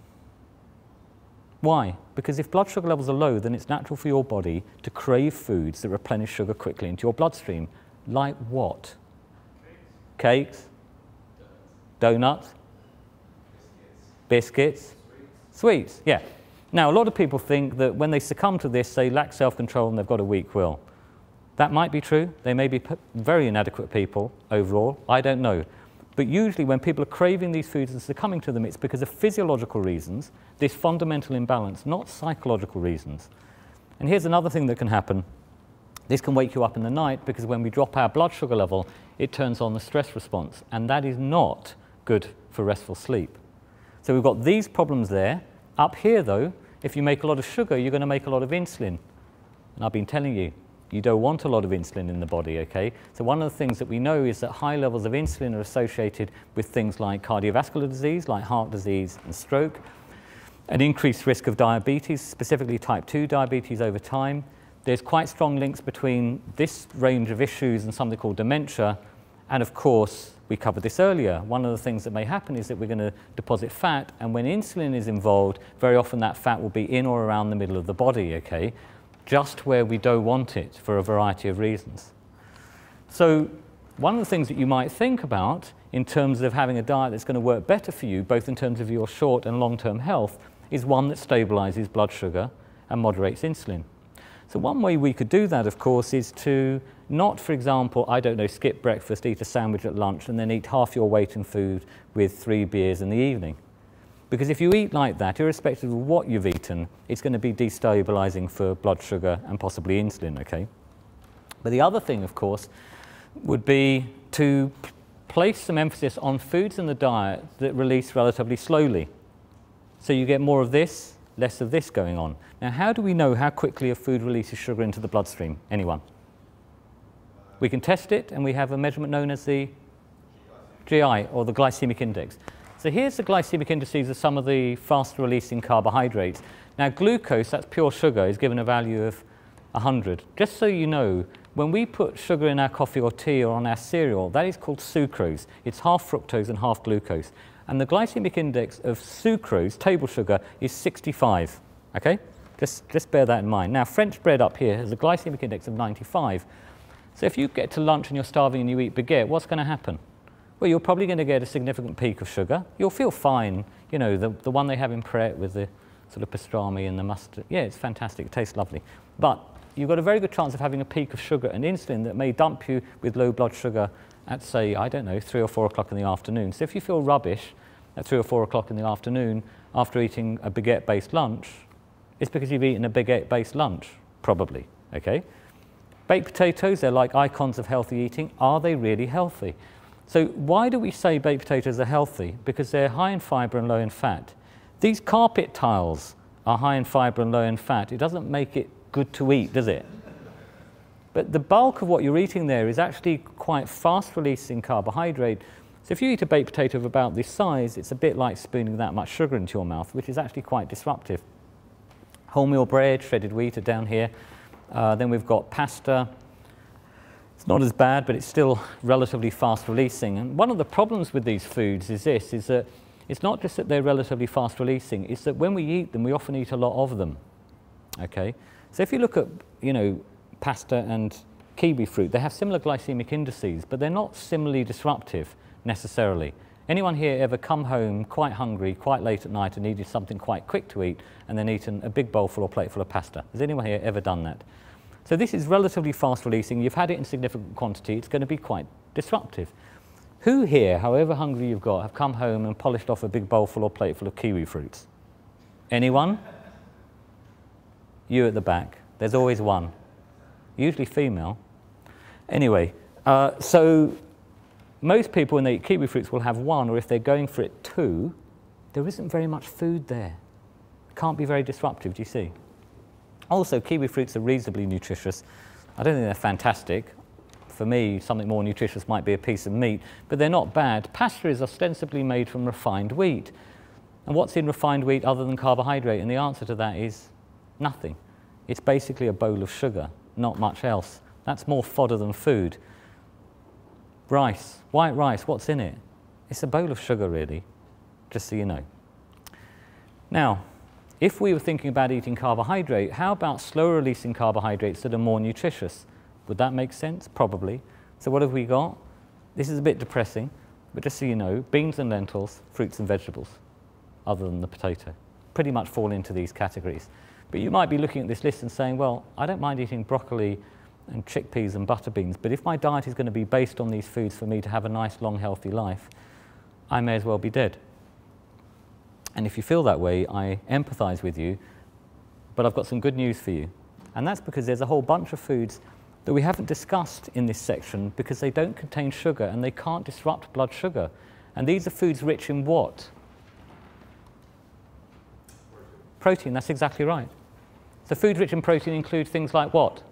Why? Because if blood sugar levels are low, then it's natural for your body to crave foods that replenish sugar quickly into your bloodstream. Like what? Cakes? Donuts? Biscuits? Sweets, yeah. Now, a lot of people think that when they succumb to this, they lack self-control and they've got a weak will. That might be true. They may be very inadequate people overall. I don't know. But usually when people are craving these foods and succumbing to them, it's because of physiological reasons, this fundamental imbalance, not psychological reasons. And here's another thing that can happen. This can wake you up in the night because when we drop our blood sugar level, it turns on the stress response, and that is not good for restful sleep. So we've got these problems there. Up here, though, if you make a lot of sugar, you're going to make a lot of insulin. And I've been telling you, you don't want a lot of insulin in the body, okay? So one of the things that we know is that high levels of insulin are associated with things like cardiovascular disease, like heart disease and stroke, an increased risk of diabetes, specifically type 2 diabetes over time. There's quite strong links between this range of issues and something called dementia, and of course, we covered this earlier. One of the things that may happen is that we're going to deposit fat, and when insulin is involved, very often that fat will be in or around the middle of the body, okay? Just where we don't want it for a variety of reasons. So one of the things that you might think about in terms of having a diet that's going to work better for you, both in terms of your short and long-term health, is one that stabilizes blood sugar and moderates insulin. So one way we could do that, of course, is to not, for example, I don't know, skip breakfast, eat a sandwich at lunch, and then eat half your weight in food with 3 beers in the evening. Because if you eat like that, irrespective of what you've eaten, it's going to be destabilizing for blood sugar and possibly insulin, okay? But the other thing, of course, would be to place some emphasis on foods in the diet that release relatively slowly. So you get more of this, less of this going on. Now, how do we know how quickly a food releases sugar into the bloodstream? Anyone? We can test it, and we have a measurement known as the GI, or the glycemic index. So here's the glycemic indices of some of the faster releasing carbohydrates. Now glucose, that's pure sugar, is given a value of 100. Just so you know, when we put sugar in our coffee or tea or on our cereal, that is called sucrose. It's half fructose and half glucose. And the glycemic index of sucrose, table sugar, is 65, okay? Just bear that in mind. Now French bread up here has a glycemic index of 95. So if you get to lunch and you're starving and you eat baguette, what's going to happen? Well, you're probably going to get a significant peak of sugar. You'll feel fine, you know, the one they have in Pret with the sort of pastrami and the mustard. Yeah, it's fantastic, it tastes lovely. But you've got a very good chance of having a peak of sugar and insulin that may dump you with low blood sugar at, say, I don't know, 3 or 4 o'clock in the afternoon. So if you feel rubbish at 3 or 4 o'clock in the afternoon after eating a baguette-based lunch, it's because you've eaten a baguette-based lunch, probably, okay? Baked potatoes, they're like icons of healthy eating. Are they really healthy? So why do we say baked potatoes are healthy? Because they're high in fiber and low in fat. These carpet tiles are high in fiber and low in fat. It doesn't make it good to eat, does it? But the bulk of what you're eating there is actually quite fast-releasing carbohydrate. So if you eat a baked potato of about this size, it's a bit like spooning that much sugar into your mouth, which is actually quite disruptive. Wholemeal bread, shredded wheat are down here. Then we've got pasta. It's not as bad, but it's still relatively fast-releasing. And one of the problems with these foods is this, is that it's not just that they're relatively fast-releasing, it's that when we eat them, we often eat a lot of them, okay? So if you look at, you know, pasta and kiwi fruit, they have similar glycemic indices, but they're not similarly disruptive necessarily. Anyone here ever come home quite hungry, quite late at night and needed something quite quick to eat and then eaten a big bowlful or plateful of pasta? Has anyone here ever done that? So this is relatively fast-releasing. You've had it in significant quantity. It's going to be quite disruptive. Who here, however hungry you've got, have come home and polished off a big bowlful or plateful of kiwi fruits? Anyone? You at the back. There's always one. Usually female. Anyway, so most people when they eat kiwi fruits will have one, or if they're going for it, 2. There isn't very much food there. It can't be very disruptive, do you see? Also, kiwi fruits are reasonably nutritious. I don't think they're fantastic. For me, something more nutritious might be a piece of meat, but they're not bad. Pasta is ostensibly made from refined wheat. And what's in refined wheat other than carbohydrate? And the answer to that is nothing. It's basically a bowl of sugar, not much else. That's more fodder than food. Rice, white rice, what's in it? It's a bowl of sugar, really, just so you know. Now, if we were thinking about eating carbohydrate, how about slower-releasing carbohydrates that are more nutritious? Would that make sense? Probably. So what have we got? This is a bit depressing, but just so you know, beans and lentils, fruits and vegetables, other than the potato, pretty much fall into these categories. But you might be looking at this list and saying, well, I don't mind eating broccoli and chickpeas and butter beans, but if my diet is going to be based on these foods for me to have a nice, long, healthy life, I may as well be dead. And if you feel that way, I empathize with you, but I've got some good news for you. And that's because there's a whole bunch of foods that we haven't discussed in this section because they don't contain sugar and they can't disrupt blood sugar. And these are foods rich in what? Protein, that's exactly right. So foods rich in protein include things like what?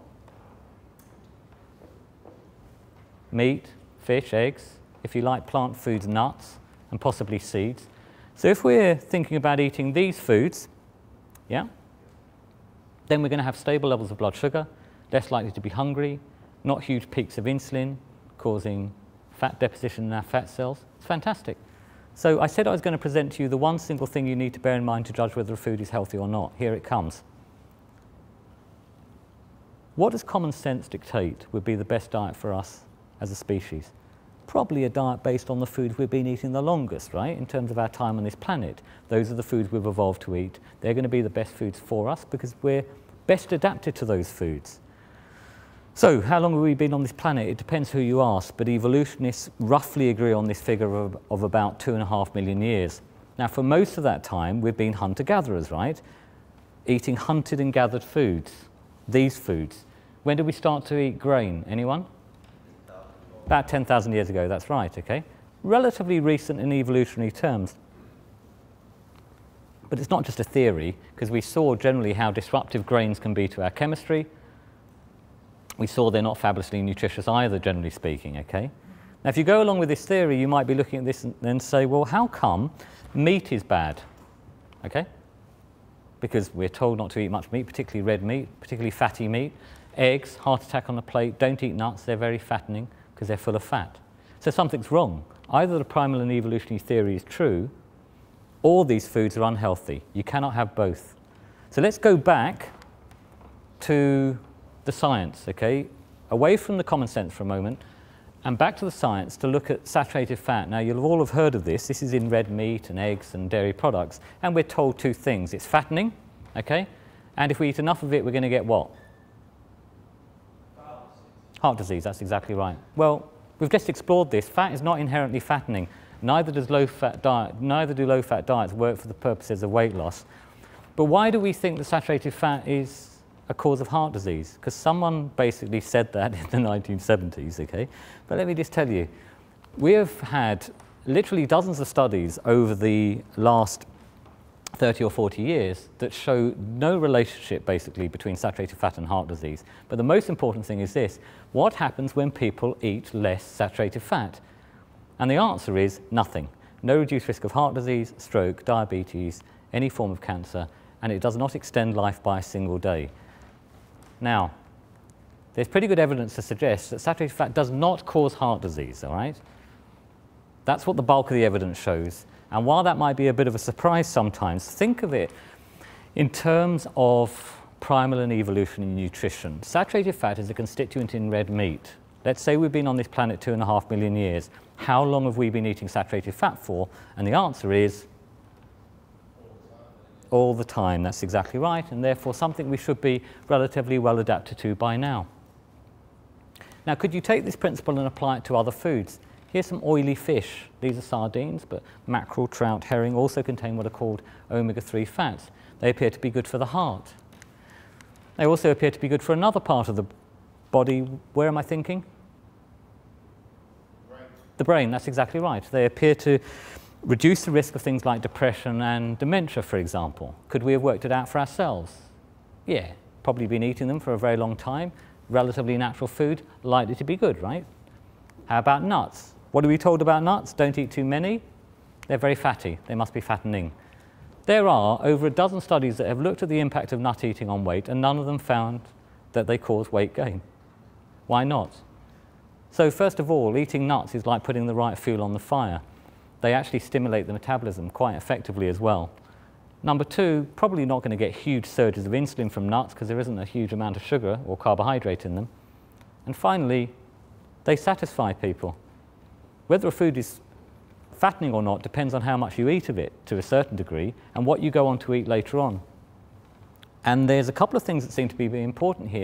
Meat, fish, eggs, if you like plant foods, nuts, and possibly seeds. So if we're thinking about eating these foods, yeah, then we're going to have stable levels of blood sugar, less likely to be hungry, not huge peaks of insulin, causing fat deposition in our fat cells. It's fantastic. So I said I was going to present to you the one single thing you need to bear in mind to judge whether a food is healthy or not. Here it comes. What does common sense dictate would be the best diet for us as a species? Probably a diet based on the foods we've been eating the longest, right, in terms of our time on this planet. Those are the foods we've evolved to eat. They're going to be the best foods for us because we're best adapted to those foods. So how long have we been on this planet? It depends who you ask, but evolutionists roughly agree on this figure of about 2.5 million years. Now, for most of that time, we've been hunter-gatherers, right? Eating hunted and gathered foods, these foods. When did we start to eat grain? Anyone? About 10,000 years ago, that's right, okay? Relatively recent in evolutionary terms. But it's not just a theory, because we saw generally how disruptive grains can be to our chemistry. We saw they're not fabulously nutritious either, generally speaking, okay? Now, if you go along with this theory, you might be looking at this and then say, well, how come meat is bad, okay? Because we're told not to eat much meat, particularly red meat, particularly fatty meat. Eggs, heart attack on the plate, don't eat nuts, they're very fattening because they're full of fat. So something's wrong. Either the primal and evolutionary theory is true, or these foods are unhealthy. You cannot have both. So let's go back to the science, okay? Away from the common sense for a moment, and back to the science to look at saturated fat. Now, you'll all have heard of this. This is in red meat and eggs and dairy products. And we're told two things. It's fattening, okay? And if we eat enough of it, we're going to get what? Heart disease, that's exactly right. Well, we've just explored this. Fat is not inherently fattening. Neither do low-fat diets work for the purposes of weight loss. But why do we think that saturated fat is a cause of heart disease? Because someone basically said that in the 1970s, okay? But let me just tell you, we have had literally dozens of studies over the last 30 or 40 years that show no relationship basically between saturated fat and heart disease. But the most important thing is this: what happens when people eat less saturated fat? And the answer is nothing. No reduced risk of heart disease, stroke, diabetes, any form of cancer, and it does not extend life by a single day. Now, there's pretty good evidence to suggest that saturated fat does not cause heart disease, all right? That's what the bulk of the evidence shows. And while that might be a bit of a surprise sometimes, think of it in terms of primal and evolutionary nutrition. Saturated fat is a constituent in red meat. Let's say we've been on this planet 2.5 million years. How long have we been eating saturated fat for? And the answer is all the time. That's exactly right, and therefore something we should be relatively well adapted to by now. Now, could you take this principle and apply it to other foods? Here's some oily fish. These are sardines, but mackerel, trout, herring also contain what are called omega-3 fats. They appear to be good for the heart. They also appear to be good for another part of the body. Where am I thinking? Brain. The brain, that's exactly right. They appear to reduce the risk of things like depression and dementia, for example. Could we have worked it out for ourselves? Yeah, probably been eating them for a very long time. Relatively natural food, likely to be good, right? How about nuts? What are we told about nuts? Don't eat too many. They're very fatty. They must be fattening. There are over a dozen studies that have looked at the impact of nut eating on weight, and none of them found that they cause weight gain. Why not? So first of all, eating nuts is like putting the right fuel on the fire. They actually stimulate the metabolism quite effectively as well. Number two, probably not going to get huge surges of insulin from nuts because there isn't a huge amount of sugar or carbohydrate in them. And finally, they satisfy people. Whether a food is fattening or not depends on how much you eat of it to a certain degree and what you go on to eat later on. And there's a couple of things that seem to be important here.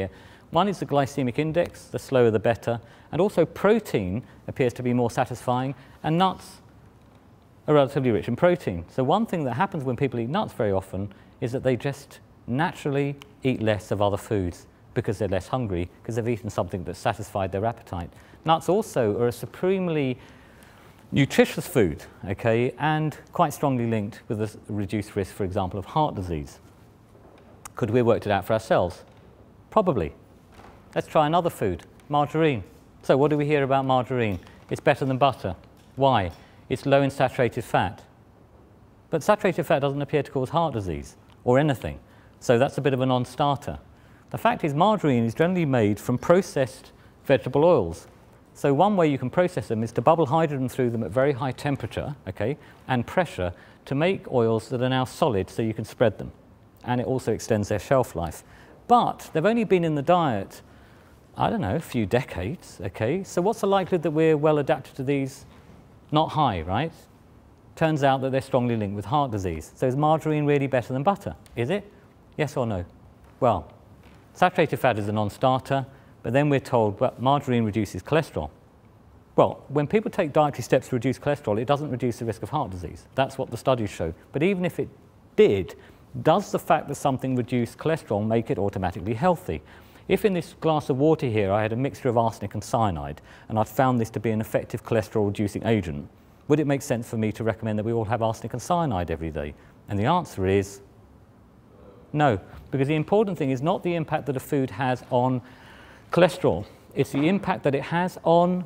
One is the glycemic index, the slower the better, and also protein appears to be more satisfying, and nuts are relatively rich in protein. So one thing that happens when people eat nuts very often is that they just naturally eat less of other foods because they're less hungry, because they've eaten something that satisfied their appetite. Nuts also are a supremely nutritious food, okay, and quite strongly linked with a reduced risk, for example, of heart disease. Could we have worked it out for ourselves? Probably. Let's try another food, margarine. So what do we hear about margarine? It's better than butter. Why? It's low in saturated fat. But saturated fat doesn't appear to cause heart disease or anything. So that's a bit of a non-starter. The fact is margarine is generally made from processed vegetable oils. So one way you can process them is to bubble hydrogen through them at very high temperature, okay, and pressure to make oils that are now solid so you can spread them. And it also extends their shelf life. But they've only been in the diet, I don't know, a few decades, okay? So what's the likelihood that we're well adapted to these? Not high, right? Turns out that they're strongly linked with heart disease. So is margarine really better than butter? Is it? Yes or no? Well, saturated fat is a non-starter, but then we're told, well, margarine reduces cholesterol. Well, when people take dietary steps to reduce cholesterol, it doesn't reduce the risk of heart disease. That's what the studies show. But even if it did, does the fact that something reduced cholesterol make it automatically healthy? If in this glass of water here I had a mixture of arsenic and cyanide, and I'd found this to be an effective cholesterol-reducing agent, would it make sense for me to recommend that we all have arsenic and cyanide every day? And the answer is no, because the important thing is not the impact that a food has on cholesterol, it's the impact that it has on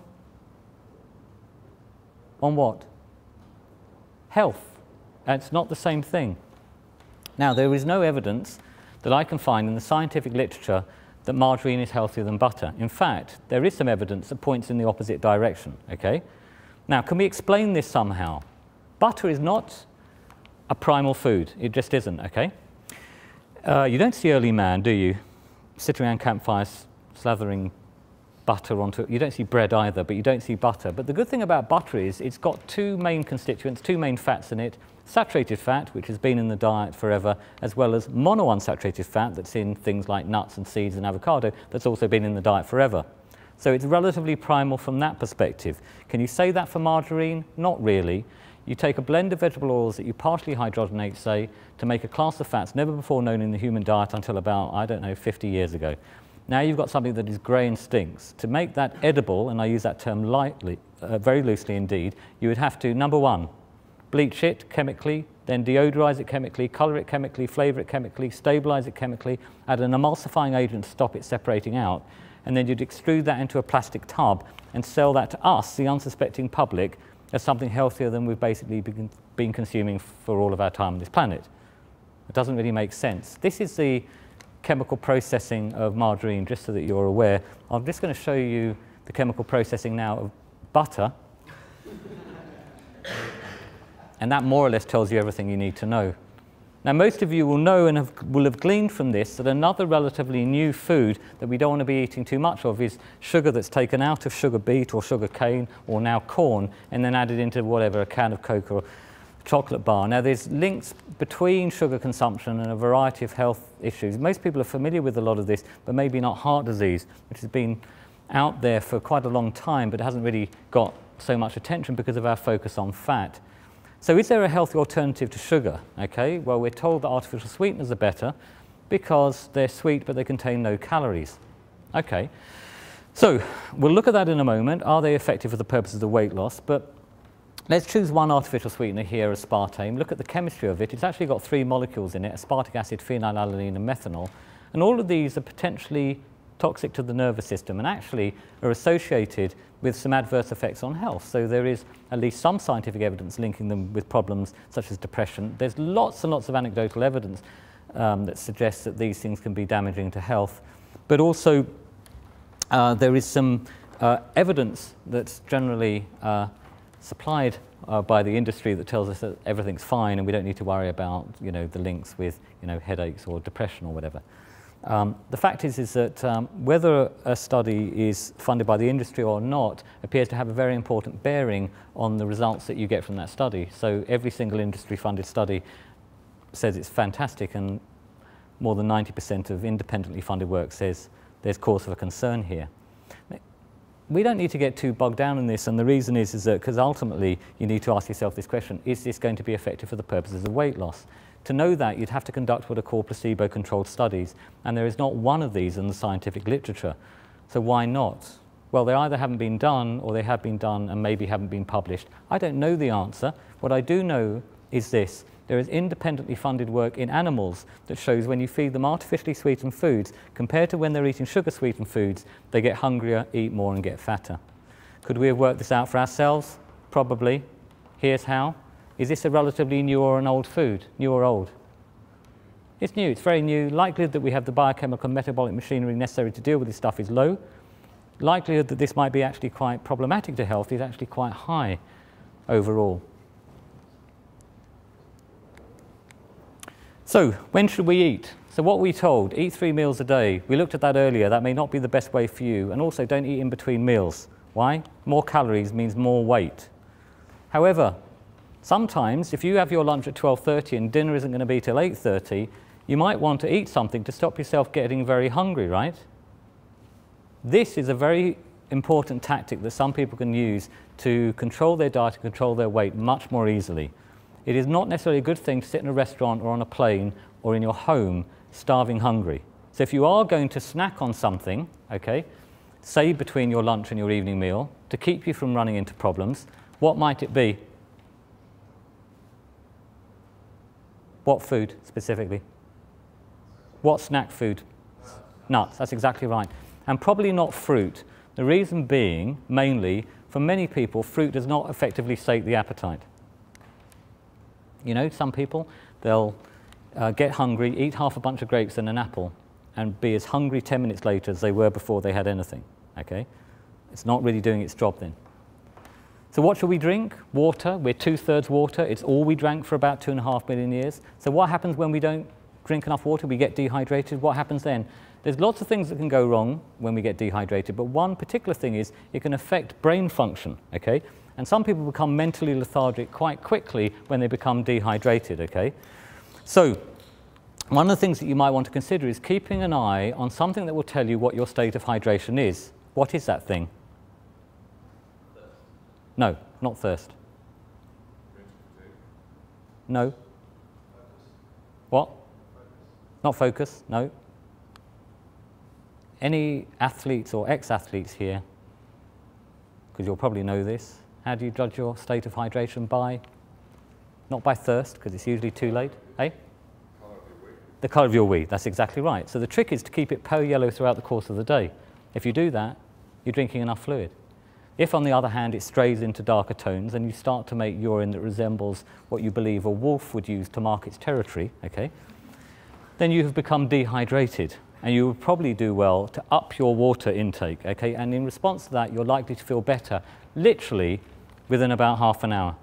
what? Health. And it's not the same thing. Now, there is no evidence that I can find in the scientific literature that margarine is healthier than butter. In fact, there is some evidence that points in the opposite direction, okay? Now, can we explain this somehow? Butter is not a primal food. It just isn't, okay? You don't see early man, do you? Sitting around campfires, slathering butter onto it. You don't see bread either, but you don't see butter. But the good thing about butter is it's got two main constituents, two main fats in it. Saturated fat, which has been in the diet forever, as well as monounsaturated fat that's in things like nuts and seeds and avocado that's also been in the diet forever. So it's relatively primal from that perspective. Can you say that for margarine? Not really. You take a blend of vegetable oils that you partially hydrogenate, say, to make a class of fats never before known in the human diet until about, I don't know, 50 years ago. Now you've got something that is grey and stinks. To make that edible, and I use that term lightly, very loosely indeed, you would have to, number one, bleach it chemically, then deodorize it chemically, color it chemically, flavor it chemically, stabilize it chemically, add an emulsifying agent to stop it separating out, and then you'd extrude that into a plastic tub and sell that to us, the unsuspecting public, as something healthier than we've basically been consuming for all of our time on this planet. It doesn't really make sense. This is the chemical processing of margarine, just so that you're aware. I'm just going to show you the chemical processing now of butter. And that more or less tells you everything you need to know. Now, most of you will know and will have gleaned from this that another relatively new food that we don't want to be eating too much of is sugar that's taken out of sugar beet or sugar cane or now corn and then added into whatever, a can of Coke or a chocolate bar. Now, there's links between sugar consumption and a variety of health issues. Most people are familiar with a lot of this, but maybe not heart disease, which has been out there for quite a long time, but it hasn't really got so much attention because of our focus on fat. So is there a healthy alternative to sugar? Okay, well, we're told that artificial sweeteners are better because they're sweet but they contain no calories. Okay, so we'll look at that in a moment. Are they effective for the purposes of weight loss? But let's choose one artificial sweetener here, aspartame. Look at the chemistry of it. It's actually got 3 molecules in it, aspartic acid, phenylalanine and methanol. And all of these are potentially toxic to the nervous system and actually are associated with some adverse effects on health. So there is at least some scientific evidence linking them with problems such as depression. There's lots and lots of anecdotal evidence that suggests that these things can be damaging to health. But also there is some evidence that's generally supplied by the industry that tells us that everything's fine and we don't need to worry about, you know, the links with, you know, headaches or depression or whatever. The fact is that whether a study is funded by the industry or not appears to have a very important bearing on the results that you get from that study. So every single industry-funded study says it's fantastic, and more than 90% of independently funded work says there's cause for concern here. We don't need to get too bogged down in this, and the reason is that because ultimately you need to ask yourself this question: is this going to be effective for the purposes of weight loss? To know that, you'd have to conduct what are called placebo-controlled studies, and there is not one of these in the scientific literature. So why not? Well, they either haven't been done, or they have been done and maybe haven't been published. I don't know the answer. What I do know is this: there is independently funded work in animals that shows when you feed them artificially sweetened foods, compared to when they're eating sugar-sweetened foods, they get hungrier, eat more, and get fatter. Could we have worked this out for ourselves? Probably. Here's how. Is this a relatively new or an old food? New or old? It's new. It's very new. Likelihood that we have the biochemical and metabolic machinery necessary to deal with this stuff is low. Likelihood that this might be actually quite problematic to health is actually quite high overall. So, when should we eat? So what we told, eat 3 meals a day. We looked at that earlier. That may not be the best way for you. And also, don't eat in between meals. Why? More calories means more weight. However, sometimes, if you have your lunch at 12:30 and dinner isn't going to be till 8:30, you might want to eat something to stop yourself getting very hungry, right? This is a very important tactic that some people can use to control their diet and control their weight much more easily. It is not necessarily a good thing to sit in a restaurant or on a plane or in your home starving hungry. So if you are going to snack on something, okay, say between your lunch and your evening meal, to keep you from running into problems, what might it be? What food specifically? What snack food? Nuts, that's exactly right. And probably not fruit. The reason being, mainly, for many people, fruit does not effectively sate the appetite. You know, some people, they'll get hungry, eat half a bunch of grapes and an apple, and be as hungry 10 minutes later as they were before they had anything, okay? It's not really doing its job then. So what should we drink? Water. We're 2/3 water. It's all we drank for about 2.5 million years. So what happens when we don't drink enough water? We get dehydrated. What happens then? There's lots of things that can go wrong when we get dehydrated, but one particular thing is it can affect brain function, okay? And some people become mentally lethargic quite quickly when they become dehydrated, okay? So one of the things that you might want to consider is keeping an eye on something that will tell you what your state of hydration is. What is that thing? No, not thirst. No. What? Not focus, no. Any athletes or ex-athletes here, because you'll probably know this, how do you judge your state of hydration? By? Not by thirst, because it's usually too late. Eh? The colour of your wee, that's exactly right. So the trick is to keep it pale yellow throughout the course of the day. If you do that, you're drinking enough fluid. If, on the other hand, it strays into darker tones and you start to make urine that resembles what you believe a wolf would use to mark its territory, okay, then you have become dehydrated, and you would probably do well to up your water intake, okay, and in response to that, you're likely to feel better, literally, within about half an hour.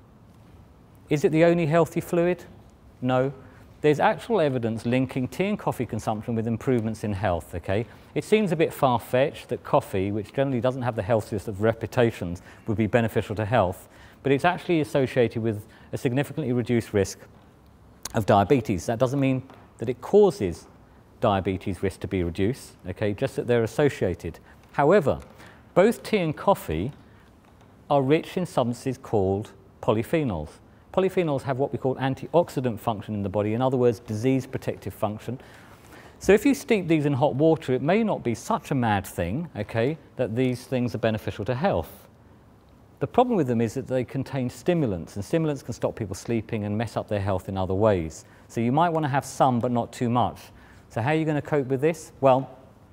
Is it the only healthy fluid? No. There's actual evidence linking tea and coffee consumption with improvements in health, okay? It seems a bit far-fetched that coffee, which generally doesn't have the healthiest of reputations, would be beneficial to health, but it's actually associated with a significantly reduced risk of diabetes. That doesn't mean that it causes diabetes risk to be reduced, okay, just that they're associated. However, both tea and coffee are rich in substances called polyphenols. Polyphenols have what we call antioxidant function in the body, in other words, disease protective function. So if you steep these in hot water, it may not be such a mad thing, okay, that these things are beneficial to health. The problem with them is that they contain stimulants, and stimulants can stop people sleeping and mess up their health in other ways. So you might want to have some, but not too much. So how are you going to cope with this? Well,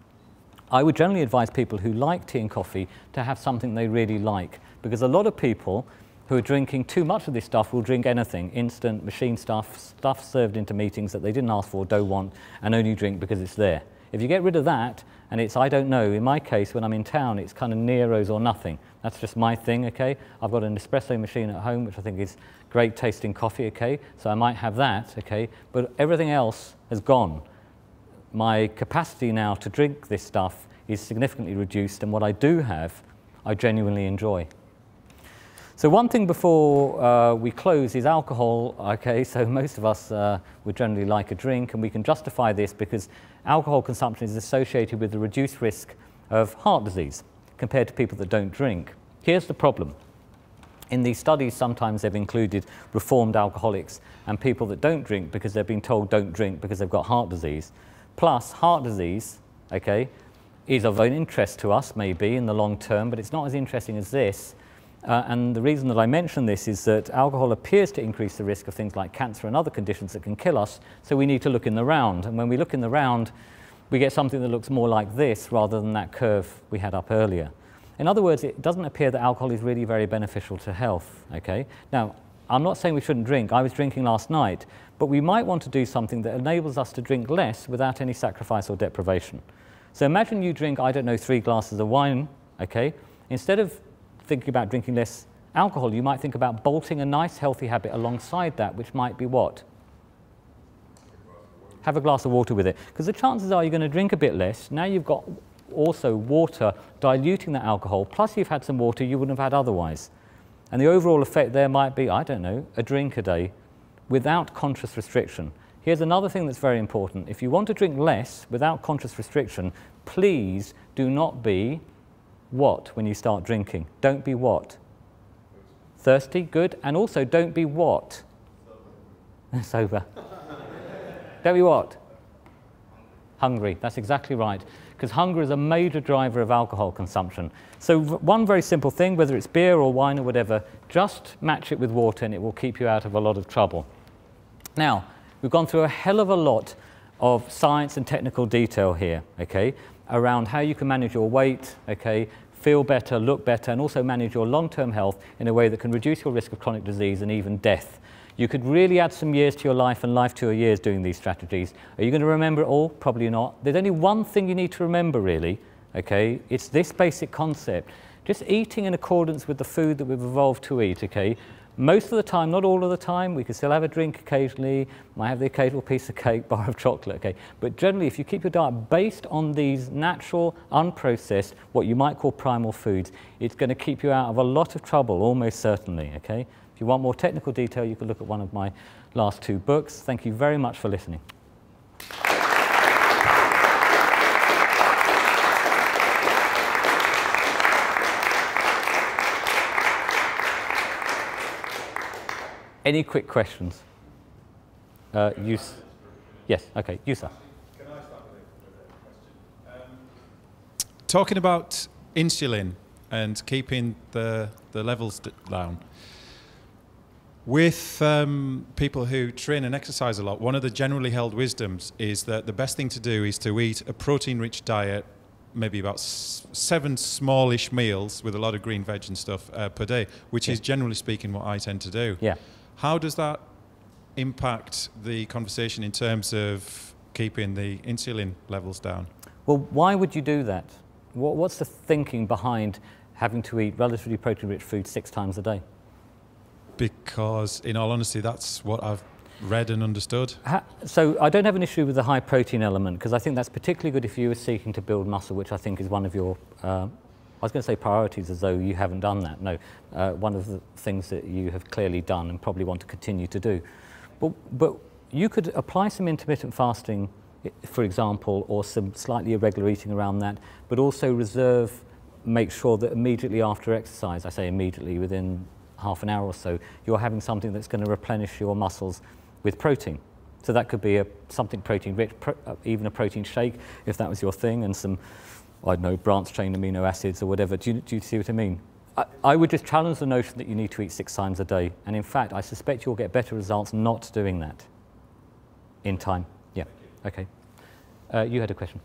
I would generally advise people who like tea and coffee to have something they really like, because a lot of people who are drinking too much of this stuff will drink anything, instant, machine stuff served into meetings that they didn't ask for, don't want, and only drink because it's there. If you get rid of that, and it's, I don't know, in my case, when I'm in town, it's kind of Nero's or nothing. That's just my thing, okay? I've got an espresso machine at home, which I think is great tasting coffee, okay? So I might have that, okay? But everything else has gone. My capacity now to drink this stuff is significantly reduced, and what I do have, I genuinely enjoy. So one thing before we close is alcohol. Okay, so most of us would generally like a drink, and we can justify this because alcohol consumption is associated with a reduced risk of heart disease compared to people that don't drink. Here's the problem. In these studies, sometimes they've included reformed alcoholics and people that don't drink because they've been told don't drink because they've got heart disease. Plus, heart disease, okay, is of an interest to us maybe in the long term, but it's not as interesting as this. And the reason that I mention this is that alcohol appears to increase the risk of things like cancer and other conditions that can kill us, so we need to look in the round. And when we look in the round, we get something that looks more like this rather than that curve we had up earlier. In other words, it doesn't appear that alcohol is really very beneficial to health, okay? Now, I'm not saying we shouldn't drink. I was drinking last night, but we might want to do something that enables us to drink less without any sacrifice or deprivation. So imagine you drink, I don't know, 3 glasses of wine, okay? Instead of thinking about drinking less alcohol, you might think about bolting a nice healthy habit alongside that, which might be what? Have a glass of water with it. Because the chances are you're going to drink a bit less. Now you've got also water diluting that alcohol, plus you've had some water you wouldn't have had otherwise. And the overall effect there might be, I don't know, a drink a day without conscious restriction. Here's another thing that's very important. If you want to drink less without conscious restriction, please do not be what when you start drinking? Don't be what? Thirsty, good. And also don't be what? Sober. Don't be what? Hungry. That's exactly right. Because hunger is a major driver of alcohol consumption. So one very simple thing, whether it's beer or wine or whatever, just match it with water and it will keep you out of a lot of trouble. Now, we've gone through a hell of a lot of science and technical detail here, okay, around how you can manage your weight, okay, feel better, look better, and also manage your long-term health in a way that can reduce your risk of chronic disease and even death. You could really add some years to your life and life to your years doing these strategies. Are you going to remember it all? Probably not. There's only one thing you need to remember, really, okay? It's this basic concept. Just eating in accordance with the food that we've evolved to eat, okay? Most of the time, not all of the time, we can still have a drink occasionally, might have the occasional piece of cake, bar of chocolate, okay? But generally, if you keep your diet based on these natural, unprocessed, what you might call primal foods, it's going to keep you out of a lot of trouble, almost certainly, okay? If you want more technical detail, you can look at one of my last 2 books. Thank you very much for listening. Any quick questions? Yes, okay, you, sir. Can I start with a question? Talking about insulin and keeping the levels down. With people who train and exercise a lot, one of the generally held wisdoms is that the best thing to do is to eat a protein-rich diet, maybe about 7 smallish meals with a lot of green veg and stuff per day, which is generally speaking what I tend to do. Yeah. How does that impact the conversation in terms of keeping the insulin levels down? Well, why would you do that? What's the thinking behind having to eat relatively protein-rich food 6 times a day? Because, in all honesty, that's what I've read and understood. So I don't have an issue with the high protein element, because I think that's particularly good if you were seeking to build muscle, which I think is one of your, I was going to say priorities as though you haven't done that. No, one of the things that you have clearly done and probably want to continue to do. But you could apply some intermittent fasting, for example, or some slightly irregular eating around that, but also make sure that immediately after exercise, I say immediately, within half an hour or so, you're having something that's going to replenish your muscles with protein. So that could be something protein rich, even a protein shake, if that was your thing, and some, I don't know, branched chain amino acids or whatever. Do you see what I mean? I would just challenge the notion that you need to eat 6 times a day. And in fact, I suspect you'll get better results not doing that in time. Yeah, okay. You had a question.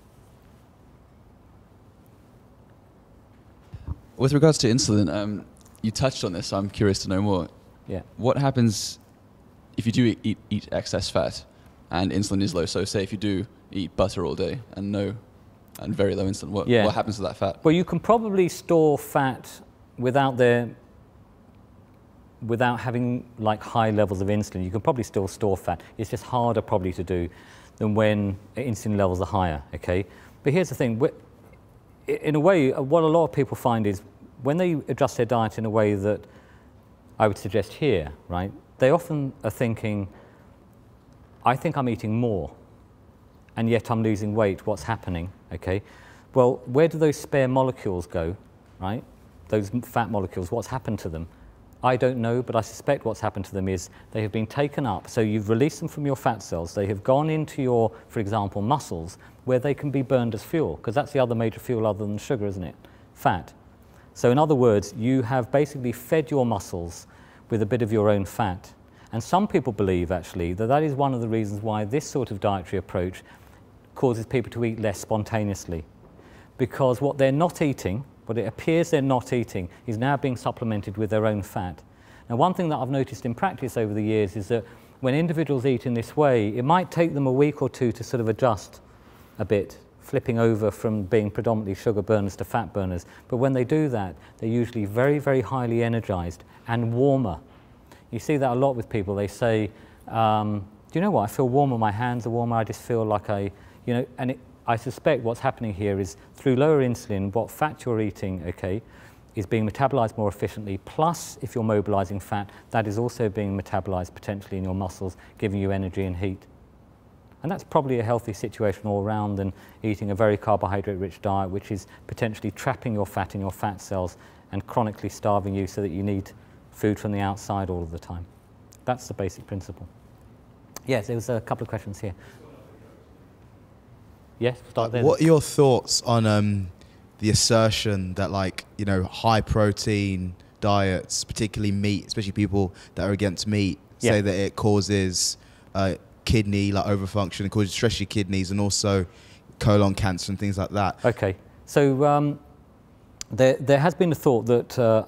With regards to insulin, you touched on this, so I'm curious to know more. Yeah. What happens if you do eat excess fat and insulin is low? So say if you do eat butter all day and very low insulin, what happens to that fat? Well, you can probably store fat without having like high levels of insulin. You can probably still store fat. It's just harder probably to do than when insulin levels are higher, okay? But here's the thing, in a way, what a lot of people find is when they adjust their diet in a way that I would suggest here, right, they often are thinking, I think I'm eating more, and yet I'm losing weight. What's happening? Okay. Well, where do those spare molecules go, right? Those fat molecules, what's happened to them? I don't know, but I suspect what's happened to them is they have been taken up. So you've released them from your fat cells. They have gone into your, for example, muscles, where they can be burned as fuel, because that's the other major fuel other than sugar, isn't it? Fat. So in other words, you have basically fed your muscles with a bit of your own fat. And some people believe, actually, that that is one of the reasons why this sort of dietary approach causes people to eat less spontaneously. Because what they're not eating, what it appears they're not eating, is now being supplemented with their own fat. Now, one thing that I've noticed in practice over the years is that when individuals eat in this way, it might take them a week or two to sort of adjust a bit, flipping over from being predominantly sugar burners to fat burners. But when they do that, they're usually very, very highly energized and warmer. You see that a lot with people. They say, do you know what, I feel warmer, my hands are warmer, I just feel like I suspect what's happening here is through lower insulin, what fat you're eating, okay, is being metabolized more efficiently. Plus, if you're mobilizing fat, that is also being metabolized potentially in your muscles, giving you energy and heat. And that's probably a healthy situation all around than eating a very carbohydrate-rich diet, which is potentially trapping your fat in your fat cells and chronically starving you so that you need food from the outside all of the time. That's the basic principle. Yes, there was a couple of questions here. Yes, start there. What are your thoughts on the assertion that, like, you know, high protein diets, particularly meat, especially people that are against meat, say that it causes kidney overfunction, it causes stress in your kidneys, and also colon cancer and things like that? Okay, so there has been a thought that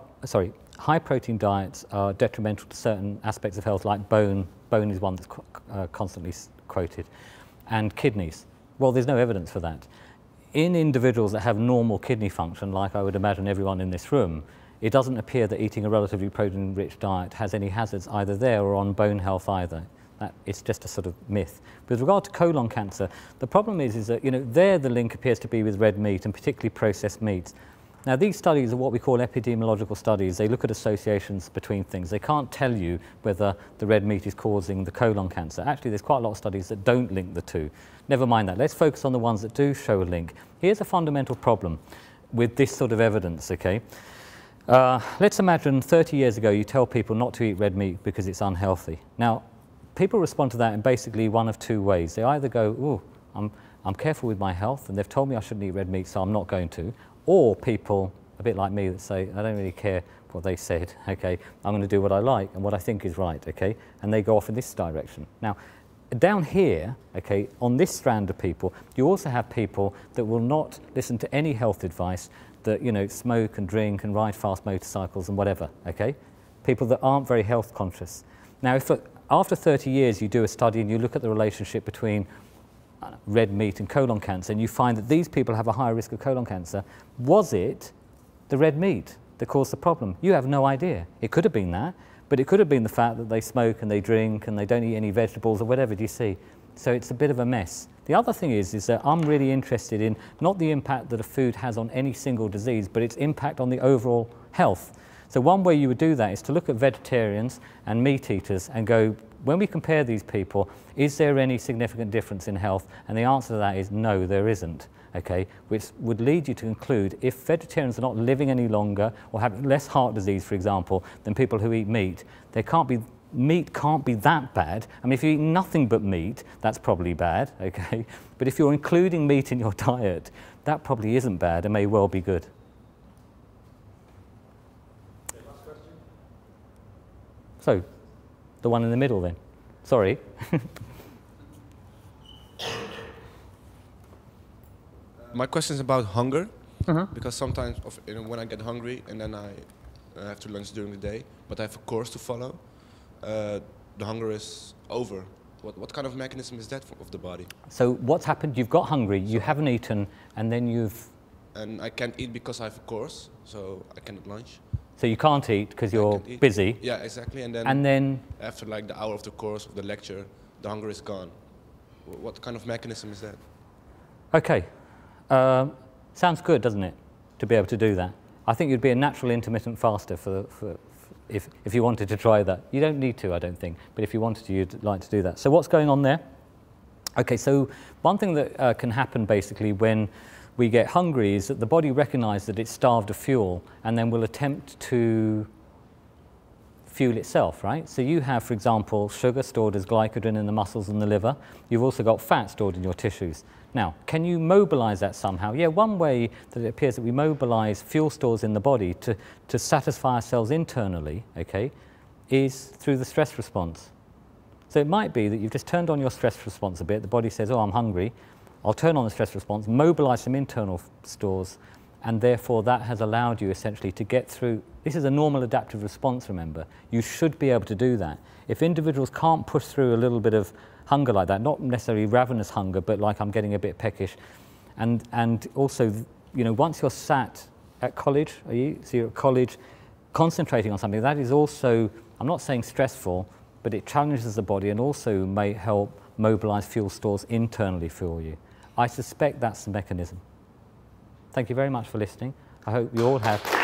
high protein diets are detrimental to certain aspects of health, like bone. Bone is one that's constantly quoted, and kidneys. Well, there's no evidence for that. In individuals that have normal kidney function, like I would imagine everyone in this room, it doesn't appear that eating a relatively protein-rich diet has any hazards either there or on bone health either. It's just a sort of myth. With regard to colon cancer, the problem is that, you know, there the link appears to be with red meat and particularly processed meats. Now, these studies are what we call epidemiological studies. They look at associations between things. They can't tell you whether the red meat is causing the colon cancer. Actually, there's quite a lot of studies that don't link the two. Never mind that. Let's focus on the ones that do show a link. Here's a fundamental problem with this sort of evidence, okay? Let's imagine 30 years ago you tell people not to eat red meat because it's unhealthy. Now, people respond to that in basically one of two ways. They either go, oh, I'm careful with my health, and they've told me I shouldn't eat red meat, so I'm not going to. Or people, a bit like me, that say, I don't really care what they said, okay, I'm going to do what I like and what I think is right, okay, and they go off in this direction. Now, down here, okay, on this strand of people, you also have people that will not listen to any health advice, that, you know, smoke and drink and ride fast motorcycles and whatever, okay, people that aren't very health conscious. Now, if after 30 years you do a study and you look at the relationship between red meat and colon cancer, and you find that these people have a higher risk of colon cancer, was it the red meat that caused the problem? You have no idea. It could have been that, but it could have been the fact that they smoke and they drink and they don't eat any vegetables or whatever, do you see? So it's a bit of a mess. The other thing is that I'm really interested in not the impact that a food has on any single disease, but its impact on the overall health. So one way you would do that is to look at vegetarians and meat eaters and go, when we compare these people, is there any significant difference in health? And the answer to that is no, there isn't, okay? Which would lead you to conclude if vegetarians are not living any longer or have less heart disease, for example, than people who eat meat, meat can't be that bad. I mean, if you eat nothing but meat, that's probably bad, okay? But if you're including meat in your diet, that probably isn't bad and may well be good. So, the one in the middle then. Sorry. My question is about hunger, because sometimes when I get hungry and then I have to lunch during the day, but I have a course to follow, the hunger is over. What kind of mechanism is that of the body? So what's happened, you've got hungry, you haven't eaten, and then you've... And I can't eat because I have a course, so I cannot lunch. So you can't eat because you're busy. Yeah, exactly. And then after like the hour of the course of the lecture, the hunger is gone. What kind of mechanism is that? Okay. Sounds good, doesn't it, to be able to do that? I think you'd be a natural intermittent faster if you wanted to try that. You don't need to, I don't think, but if you wanted to, you'd like to do that. So what's going on there? Okay, so one thing that can happen basically when we get hungry is that the body recognizes that it's starved of fuel and then will attempt to fuel itself, right? So you have, for example, sugar stored as glycogen in the muscles and the liver. You've also got fat stored in your tissues. Now, can you mobilize that somehow? Yeah, one way that it appears that we mobilize fuel stores in the body to satisfy ourselves internally, okay, is through the stress response. So it might be that you've just turned on your stress response a bit. The body says, oh, I'm hungry. I'll turn on the stress response, mobilize some internal stores, and therefore that has allowed you essentially to get through. This is a normal adaptive response, remember. You should be able to do that. If individuals can't push through a little bit of hunger like that, not necessarily ravenous hunger, but like I'm getting a bit peckish, and also, you know, once you're sat at college, so you're at college concentrating on something, that is also, I'm not saying stressful, but it challenges the body and also may help mobilize fuel stores internally for you. I suspect that's the mechanism. Thank you very much for listening. I hope you all have